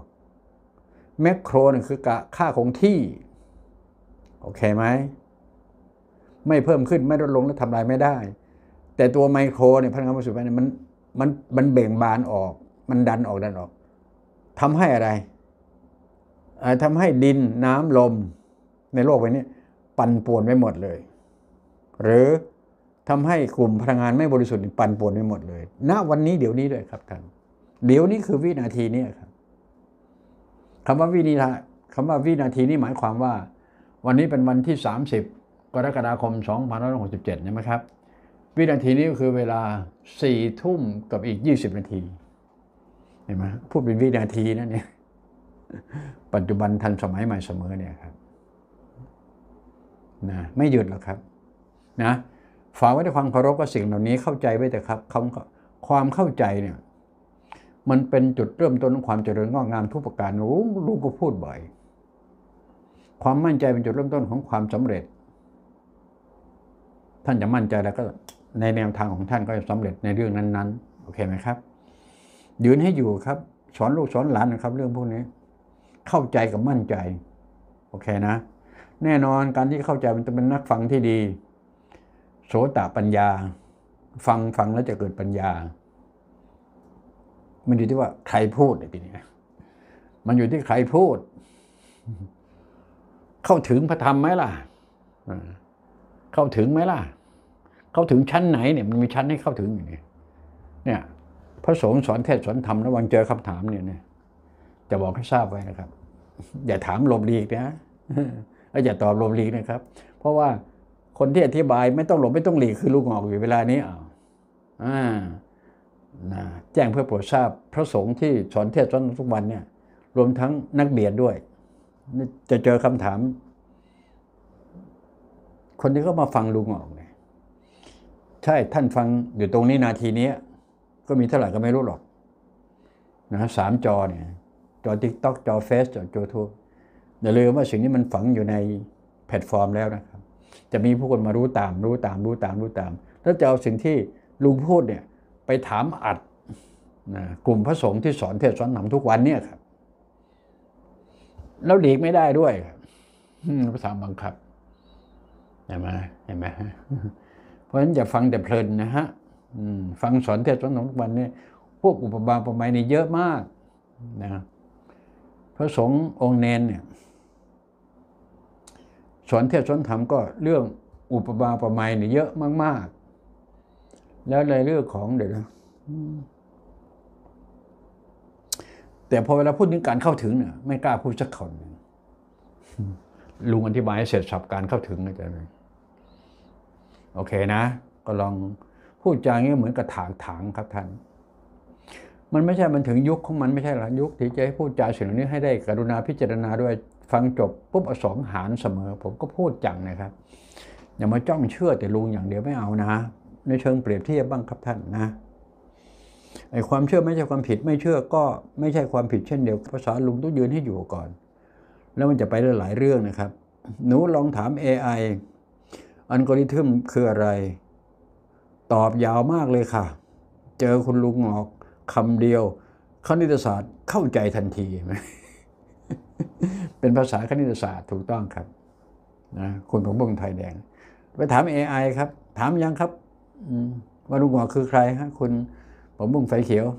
นี่คือค่าคงที่โอเคไหมไม่เพิ่มขึ้นไม่ลดลงและทำลายไม่ได้แต่ตัวไมโครเนี่ยพลังงานบริสุทธิ์เนี่ยมันเบ่งบานออกมันดันออกทำให้อะไรทำให้ดินน้ำลมในโลกใบนี้ปั่นป่วนไปหมดเลยหรือทำให้กลุ่มพลังงานไม่บริสุทธิ์ปั่นป่วนไปหมดเลยณวันนี้เดี๋ยวนี้เลยครับท่านเดี๋ยวนี้คือวินาทีนี้ครับคำว่าวินาทีนี้หมายความว่าวันนี้เป็นวันที่30 กรกฎาคม 2567ใช่ไหมครับวินาทีนี้ก็คือเวลา4 ทุ่มกับอีก20 นาทีเห็นไหมพูดเป็นวินาทีนะเนี่ยปัจจุบันทันสมัยใหม่เสมอเนี่ยครับนะไม่หยุดหรอกครับนะฝากไว้ด้วยความเคารพว่าสิ่งเหล่านี้เข้าใจไว้แต่ครับความเข้าใจเนี่ยมันเป็นจุดเริ่มต้นของความเจริญงอกงามทุกประการลูกก็พูดบ่อยความมั่นใจเป็นจุดเริ่มต้นของความสำเร็จท่านจะมั่นใจแล้วก็ในแนวทางของท่านก็จะสำเร็จในเรื่องนั้นๆโอเคไหมครับยืนให้อยู่ครับสอนลูกสอนหลานนะครับเรื่องพวกนี้เข้าใจกับมั่นใจโอเคนะแน่นอนการที่เข้าใจมันจะเป็นนักฟังที่ดีโสตปัญญาฟังแล้วจะเกิดปัญญามันอยู่ที่ว่าใครพูดทีนี้มันอยู่ที่ใครพูดเข้าถึงพระธรรมไหมล่ะเข้าถึงไหมล่ะเข้าถึงชั้นไหนเนี่ยมันมีชั้นให้เข้าถึงอย่างนี้เนี่ยพระสงฆ์สอนเทศสอนธรรมระวังเจอคำถามเนี่ยจะบอกให้ทราบไว้นะครับอย่าถามหลบหลีกนะอย่าตอบหลบหลีกนะครับเพราะว่าคนที่อธิบายไม่ต้องหลบไม่ต้องหลีกคือลูกงอกอยู่เวลานี้แจ้งเพื่อโปรดทราบพระสงฆ์ที่สอนเทศน์สอนทุกวันเนี่ยรวมทั้งนักเบียดด้วยจะเจอคำถามคนที่เขามาฟังลุงออกเนี่ยใช่ท่านฟังอยู่ตรงนี้นาทีนี้ก็มีเท่าไหร่ก็ไม่รู้หรอกนะ3 จอเนี่ยจอ TikTok จอ Face จอ YouTube อย่าลืมว่าสิ่งนี้มันฝังอยู่ในแพลตฟอร์มแล้วนะครับจะมีผู้คนมารู้ตามแล้วจะเอาสิ่งที่ลุงพูดเนี่ยไปถามอัดนะกลุ่มพระสงฆ์ที่สอนเทศน์สอนธรรมทุกวันเนี่ยครับแล้วหลีกไม่ได้ด้วยภาษาบังคับเห็นไหมเพราะฉะนั้นอย่าฟังแต่เพลินนะฮะฟังสอนเทศน์สอนธรรมทุกวันเนี่ยพวกอุปมาอุปไมยนี่เยอะมากนะพระสงฆ์องค์เนนเนี่ยสอนเทศน์สอนธรรมก็เรื่องอุปมาอุปไมยนี่เยอะมากๆแล้วในเรื่องของเดี๋ยวนะแต่พอเวลาพูดถึงการเข้าถึงเนี่ยไม่กล้าพูดสักคนลุงอธิบายให้เสร็จสับการเข้าถึงอาจารย์โอเคนะก็ลองพูดจาอย่างนี้เหมือนกับถางครับท่านมันไม่ใช่มันถึงยุคของมันไม่ใช่หรอยุคที่จะให้พูดจาสิ่งเหล่านี้ให้ได้กรุณาพิจารณาด้วยฟังจบปุ๊บเอา2 หารเสมอผมก็พูดจังนะครับอย่ามาจ้องเชื่อแต่ลุงอย่างเดียวไม่เอานะในเชิงเปรียบเทียบบ้างครับท่านนะไอ้ความเชื่อไม่ใช่ความผิดไม่เชื่อก็ไม่ใช่ความผิดเช่นเดียวภาษาลุงต้องยืนให้อยู่ก่อนแล้วมันจะไปได้หลายเรื่องนะครับหนูลองถาม AI อัลกอริทึมคืออะไรตอบยาวมากเลยค่ะเจอคุณลุงออกคำเดียวคณิตศาสตร์เข้าใจทันทีไหม เป็นภาษาคณิตศาสตร์ถูกต้องครับนะคุณของพงษ์ไทยแดงไปถาม AI ครับถามยังครับว่าลุงหงอกคือใครฮะคุณผมบุ้งไฟเขียว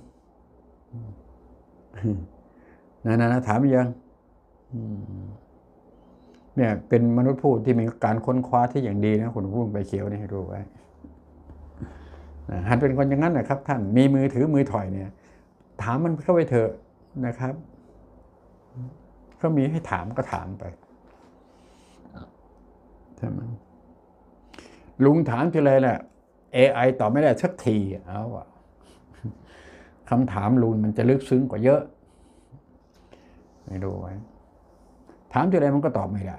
นะถามยังเนี่ยเป็นมนุษย์ผู้ที่มีการค้นคว้าที่อย่างดีนะคุณบุ้งไฟเขียวนี่ให้รู้ไว้หันเป็นคนอย่างนั้นนะครับท่านมีมือถือมือถอยเนี่ยถามมันเข้าไปเถอะนะครับเขามีให้ถามก็ถามไปใช่ไหมลุงถามทีไรแหละ AI ตอบไม่ได้สักทีเอาอะคำถามลุงมันจะลึกซึ้งกว่าเยอะไม่รู้ไว้ถามทีไรมันก็ตอบไม่ได้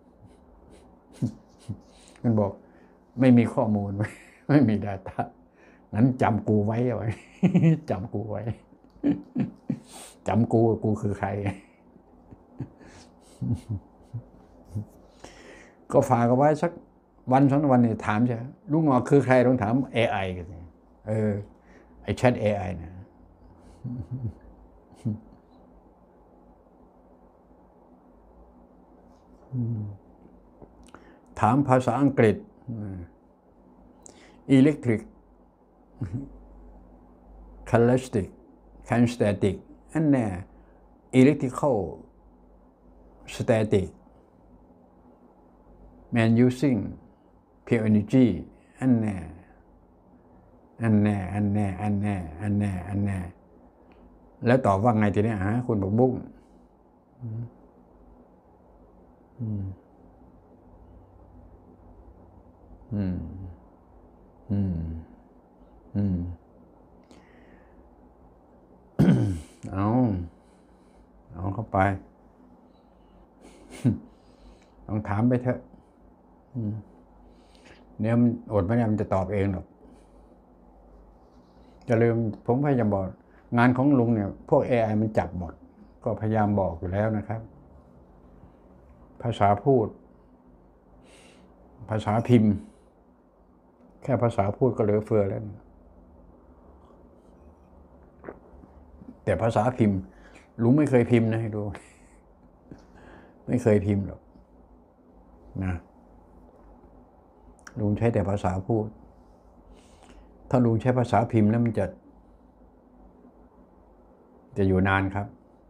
มันบอกไม่มีข้อมูลไม่มี Data นั้นจำกูไว้เอาไว้ จำกูไว้จำกูคือใคร ก็ฝากเอาไว้สักวันสองวันเนี่ยถามใช่ลุงหงอกคือใครต้องถาม AI กันไอ้แชท AI นะถามภาษาอังกฤษelectric kinetic อันแน่ electrical static man using pure energy อันแน่แล้วตอบว่าไงทีนี้ฮะคุณบอกบุ้งเอาเข้าไปต้องถามไปเถอะเนี่ยมันอดไม่ได้มันจะตอบเองหรอกจะลืมผมพยายามบอกงานของลุงเนี่ยพวก AI มันจับหมดก็พยายามบอกอยู่แล้วนะครับภาษาพูดภาษาพิมพ์แค่ภาษาพูดก็เหลือเฟือแล้วแต่ภาษาพิมพ์ลุงไม่เคยพิมพ์นะให้ดูไม่เคยพิมพ์หรอกนะลุงใช้แต่ภาษาพูดถ้าลุงใช้ภาษาพิมพ์แล้วมันจะอยู่นานครับ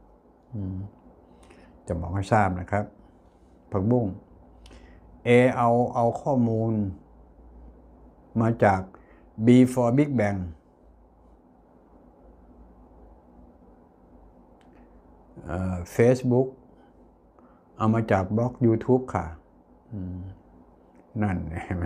จะบอกให้ทราบนะครับผักบุ้งเอาข้อมูลมาจาก Before Big Bang Facebook เอามาจากบล็อก YouTube ค่ะนั่นเห็นไหม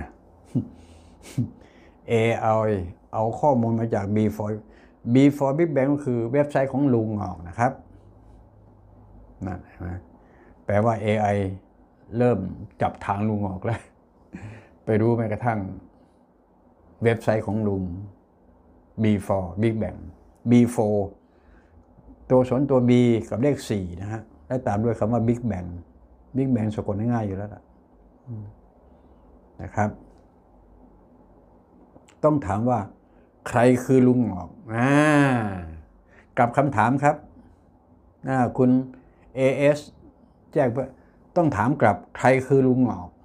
เอาข้อมูลมาจาก Before Big Bang ก็คือเว็บไซต์ของลุงออกนะครับนั่นเห็นไหมแปลว่า AI เริ่มจับทางลุงออกแล้วไปรู้แม้กระทั่งเว็บไซต์ของลุง Before Big Bang Before ตัวสนตัว B กับเลข4นะฮะและตามด้วยคำว่า Big Bang Big Bang สะกดง่ายๆอยู่แล้วล่ะนะครับต้องถามว่าใครคือลุงหงอกกับคำถามครับคุณ AS แจ้งต้องถามกลับใครคือลุงหงอก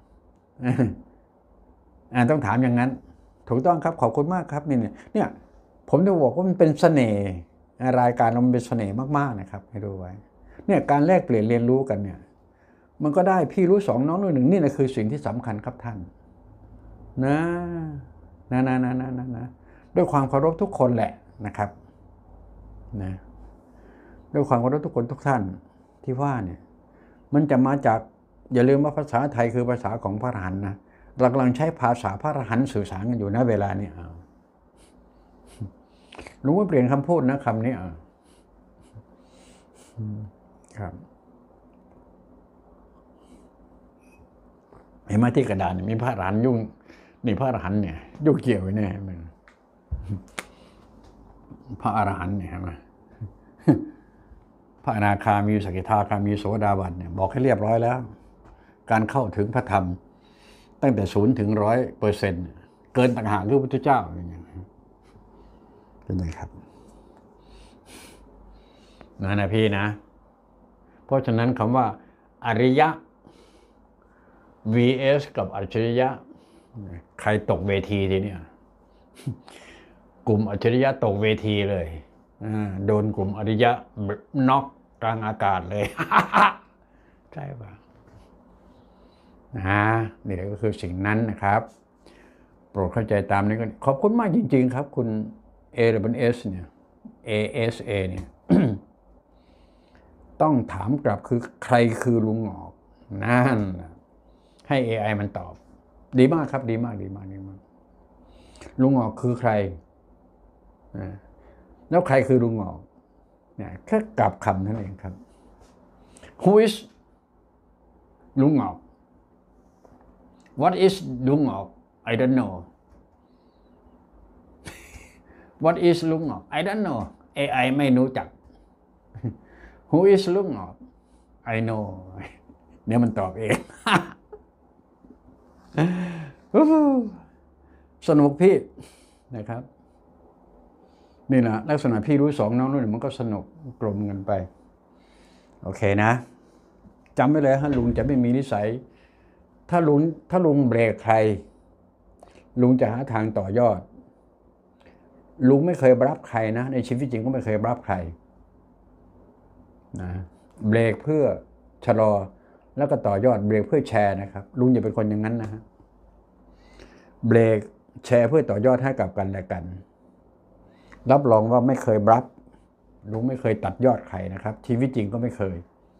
ต้องถามอย่างนั้นถูกต้องครับขอบคุณมากครับเนี่ยผมจะบอกว่ามันเป็นเสน่ห์รายการเราเป็นเสน่ห์มากๆนะครับให้ดูไว้เนี่ยการแลกเปลี่ยนเรียนรู้กันเนี่ยมันก็ได้พี่รู้2น้องรู้1นี่แหละคือสิ่งที่สำคัญครับท่านนะด้วยความเคารพทุกคนแหละนะครับนะด้วยความเคารพทุกคนทุกท่านที่ว่าเนี่ยมันจะมาจากอย่าลืมว่าภาษาไทยคือภาษาของพระอรหันต์นะเรากำลังใช้ภาษาพระอรหันต์สื่อสารกันอยู่ณเวลานี้ลุงไม่เปลี่ยนคำพูดนะคำนี้ครับเห็นไหมที่กระดานมีพระอรหันต์ยุ่งนี่พระอรหันต์เนี่ยยุ่งเกี่ยวเนี่ยมันพระอรหันต์เนี่ยใช่ไหมพระอนาคามีสกิทาคามีโสดาบันเนี่ยบอกให้เรียบร้อยแล้วการเข้าถึงพระธรรมตั้งแต่0 ถึง 100%เกินต่างหากคือพระพุทธเจ้าอย่างเงี้ยเป็นไงครับนะพี่นะเพราะฉะนั้นคำว่าอริยะ vs กับอัจฉริยะใครตกเวทีทีเนี่ยกลุ่มอัจฉริยะตกเวทีเลยโดนกลุ่มอัจฉริยะน็อกกลางอากาศเลย ใช่ป่ะนี่แหละก็คือสิ่งนั้นนะครับโปรดเข้าใจตามนี้ก็ขอบคุณมากจริงๆครับคุณ AWS เนี่ย ASA เนี่ย ต้องถามกลับคือใครคือลุงหงอกนั่นให้ AI มันตอบดีมากครับดีมากลุงหงอกคือใครแล้วใครคือลุงหงอกเนี่ยแค่กลับคำนั่นเองครับ Who is ลุงหงอก What is ลุงหงอก I don't know What is ลุงหงอก I don't know AI ไม่รู้จัก Who is ลุงหงอก I know เนี่ยมันตอบเอง สนุกพี่นะครับนี่แหละลักษณะพี่รู้สองน้องรู้หนึ่งมันก็สนุกกลมกันไปโอเคนะจำไว้เลยฮะลุงจะไม่มีนิสัยถ้าลุงเบรกใครลุงจะหาทางต่อยอดลุงไม่เคยรับใครนะในชีวิตจริงก็ไม่เคยรับใครนะเบรกเพื่อชะลอแล้วก็ต่อยอดเบรกเพื่อแชร์นะครับลุงอย่าเป็นคนอย่างนั้นนะฮะเบรกแชร์เพื่อต่อยอดให้กับกันและกันรับรองว่าไม่เคยรับลุงไม่เคยตัดยอดใครนะครับชีวิตจริงก็ไม่เค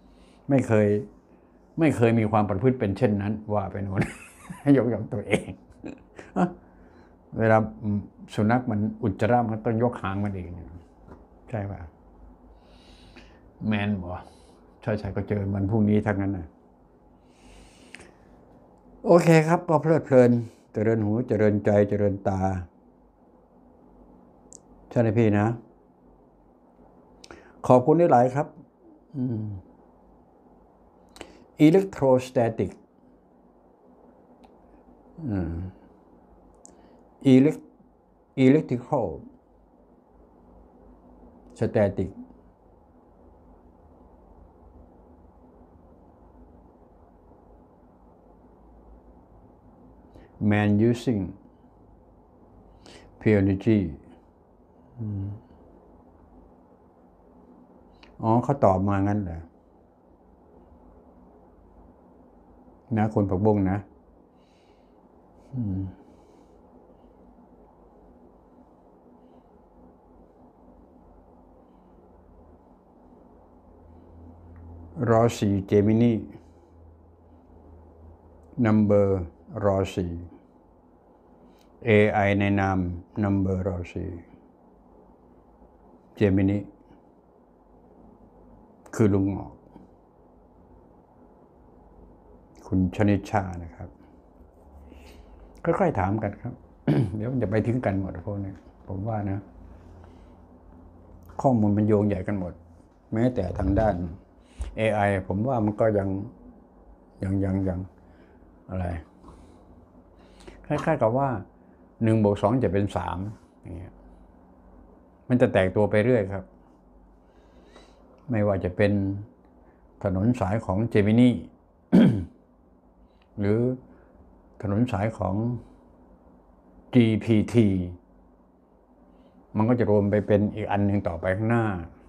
ยมีความประพฤติเป็นเช่นนั้นว่าไปโน่น ยกย่องตัวเองเวลาสุนัขมันอุจจาระมันต้องยกหางมันเองใช่ป่ะแมนบอกใช่ก็เจอมันพรุ่งนี้ทั้งนั้นนะโอเคครับพอเพลิดเพลินเจริญหูเจริญใจเจริญตาใช่ไหมพี่นะขอบคุณได้หลายครับelectrostatic electrical static man using pure energy อ๋อเขาตอบมางั้นเหรอนะคนผักบุ้งนะรอสี่เจมินีนัมเบอร์รอสี่ AI ในนามนัมเบอร์รอสี่เจมินีคือลุงหงอกคุณชนิชานะครับค่อยๆถามกันครับ เดี๋ยวมันจะไปทิ้งกันหมดพวกนี้ผมว่านะข้อมูลมันโยงใหญ่กันหมดแม้แต่ทางด้าน AI ผมว่ามันก็ยังอะไรคล้ายๆกับว่า1+2จะเป็น3อย่างเงี้ยมันจะแตกตัวไปเรื่อยครับไม่ว่าจะเป็นถนนสายของเจมินี หรือถนนสายของ GPT มันก็จะรวมไปเป็นอีกอันหนึ่งต่อไปข้างหน้า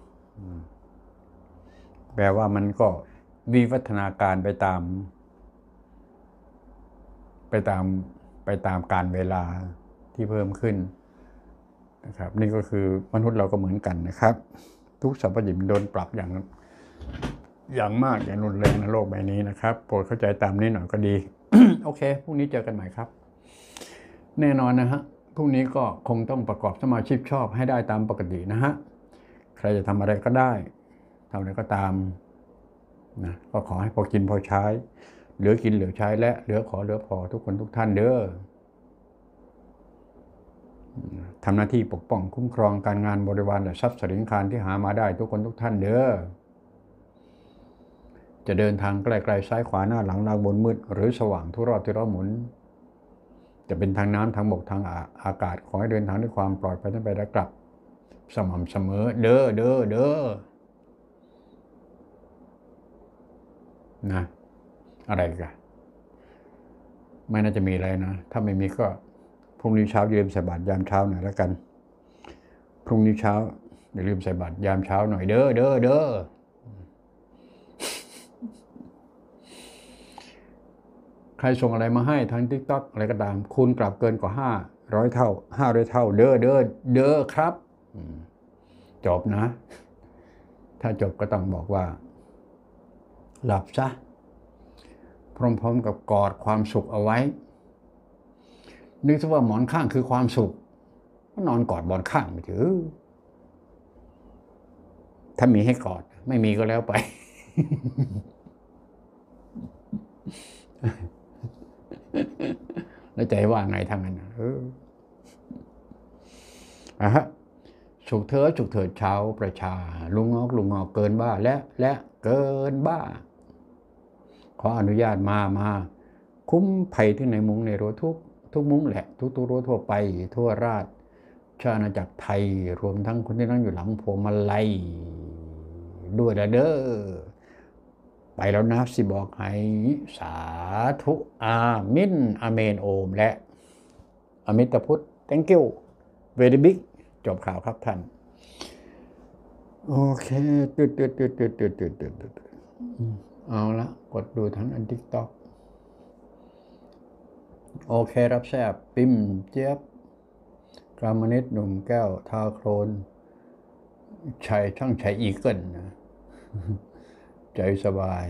แปลว่ามันก็วิวัฒนาการไปตามการเวลาที่เพิ่มขึ้นนะครับนี่ก็คือมนุษย์เราก็เหมือนกันนะครับทุกสรรพสิ่งโดนปรับอย่างมากอย่างรุนแรงในโลกใบนี้นะครับโปรดเข้าใจตามนี้หน่อยก็ดี โอเคพรุ่งนี้เจอกันใหม่ครับแน่นอนนะฮะพรุ่งนี้ก็คงต้องประกอบสมาชิกชอบให้ได้ตามปกตินะฮะใครจะทำอะไรก็ได้ทำอะไรก็ตามนะก็ขอให้พอกินพอใช้เหลือกินเหลือใช้และเหลือขอเหลือพอทุกคนทุกท่านเด้อทำหน้าที่ปกป้องคุ้มครองการงานบริวารและทรัพย์สินคารที่หามาได้ทุกคนทุกท่านเด้อจะเดินทางไกลๆซ้ายขวาหน้าหลังล่างบนมืดหรือสว่างทุรอดที่เราหมุนจะเป็นทางน้ำทางบกทางอากาศขอให้เดินทางด้วยความปลอดภัยทั้งไปและกลับสม่ำเสมอเด้อนะอะไรกันไม่น่าจะมีอะไรนะถ้าไม่มีก็พรุ่งนี้เช้าอย่าลืมใส่บาตรยามเช้าหน่อยแล้วกันพรุ่งนี้เช้าอย่าลืมใส่บาตรยามเช้าหน่อยเด้อใครส่งอะไรมาให้ทาง TikTok อะไรก็ตามคูณกลับเกินกว่า500 เท่า500 เท่าเด้อครับจบนะถ้าจบก็ต้องบอกว่าหลับซะพร้อมๆกับกอดความสุขเอาไว้นึกซะว่าหมอนข้างคือความสุขก็นอนกอดหมอนข้างไปเถอะถ้ามีให้กอดไม่มีก็แล้วไปแล้วใจว่าไงทางนั้นฮะฉุกเถิดชาวประชาลุงงอกเกินบ้าและเกินบ้าขออนุญาตมาคุ้มภัยที่ในมุ้งในรั้วทุกมุ้งแหละทุกรั้วทั่วไปทั่วราชอาณาจักรไทยรวมทั้งคนที่นั่งอยู่หลังพวงมาลัยด้วยเด้อไปแล้วนะสิบอกให้สาธุอามินอาเมนโอมและอมิตพุทธ thank you very big จบข่าวครับท่านโอเคเอาละกดดูทั้งอัน TikTok โอเครับแซบปิมเจี๊ยบกามนิตหนุ่มแก้วทาโครนช่างชัยอีเกิลนะใจสบาย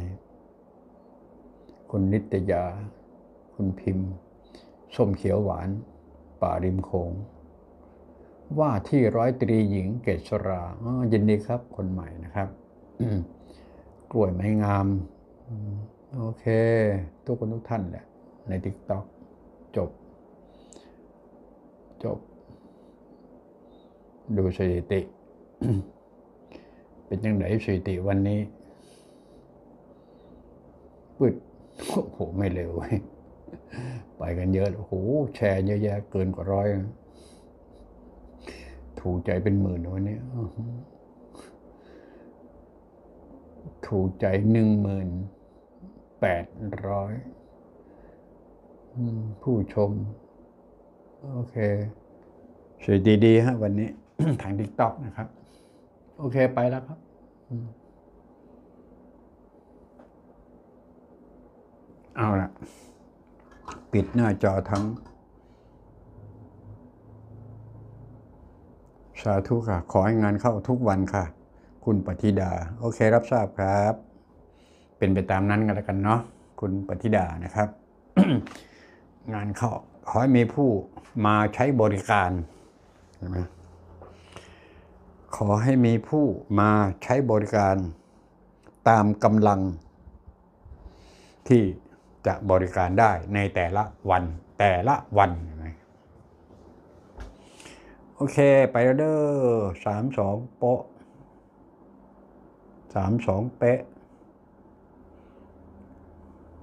คุณนิตยาคุณพิมพ์ส้มเขียวหวานป่าริมโขงว่าที่100 ตรีหญิงเกษรายินดีครับคนใหม่นะครับกล้วยไม้งามโอเคทุกคนทุกท่านแหละใน TikTok จบดูสถิติ เป็นยังไงสถิติวันนี้ปึ๊ดโอ้โหไม่เร็วไปกันเยอะโอ้โหแชร์เยอะแยะเกินกว่า100ถูกใจเป็นหมื่นวันนี้ถูกใจ1800ผู้ชมโอเคสวยดีๆฮะวันนี้ ทาง TikTok นะครับโอเคไปแล้วครับเอาละปิดหน้าจอทั้งสาธุค่ะขอให้งานเข้าทุกวันค่ะคุณปฏิดาโอเครับทราบครับเป็นไปตามนั้นกันแล้วกันเนาะคุณปฏิดานะครับ งานเข้าขอให้มีผู้มาใช้บริการใช่ไหมขอให้มีผู้มาใช้บริการตามกำลังที่จะบริการได้ในแต่ละวันโอเคไปแล้วเด้อ32 โป๊ะ32 เป๊ะ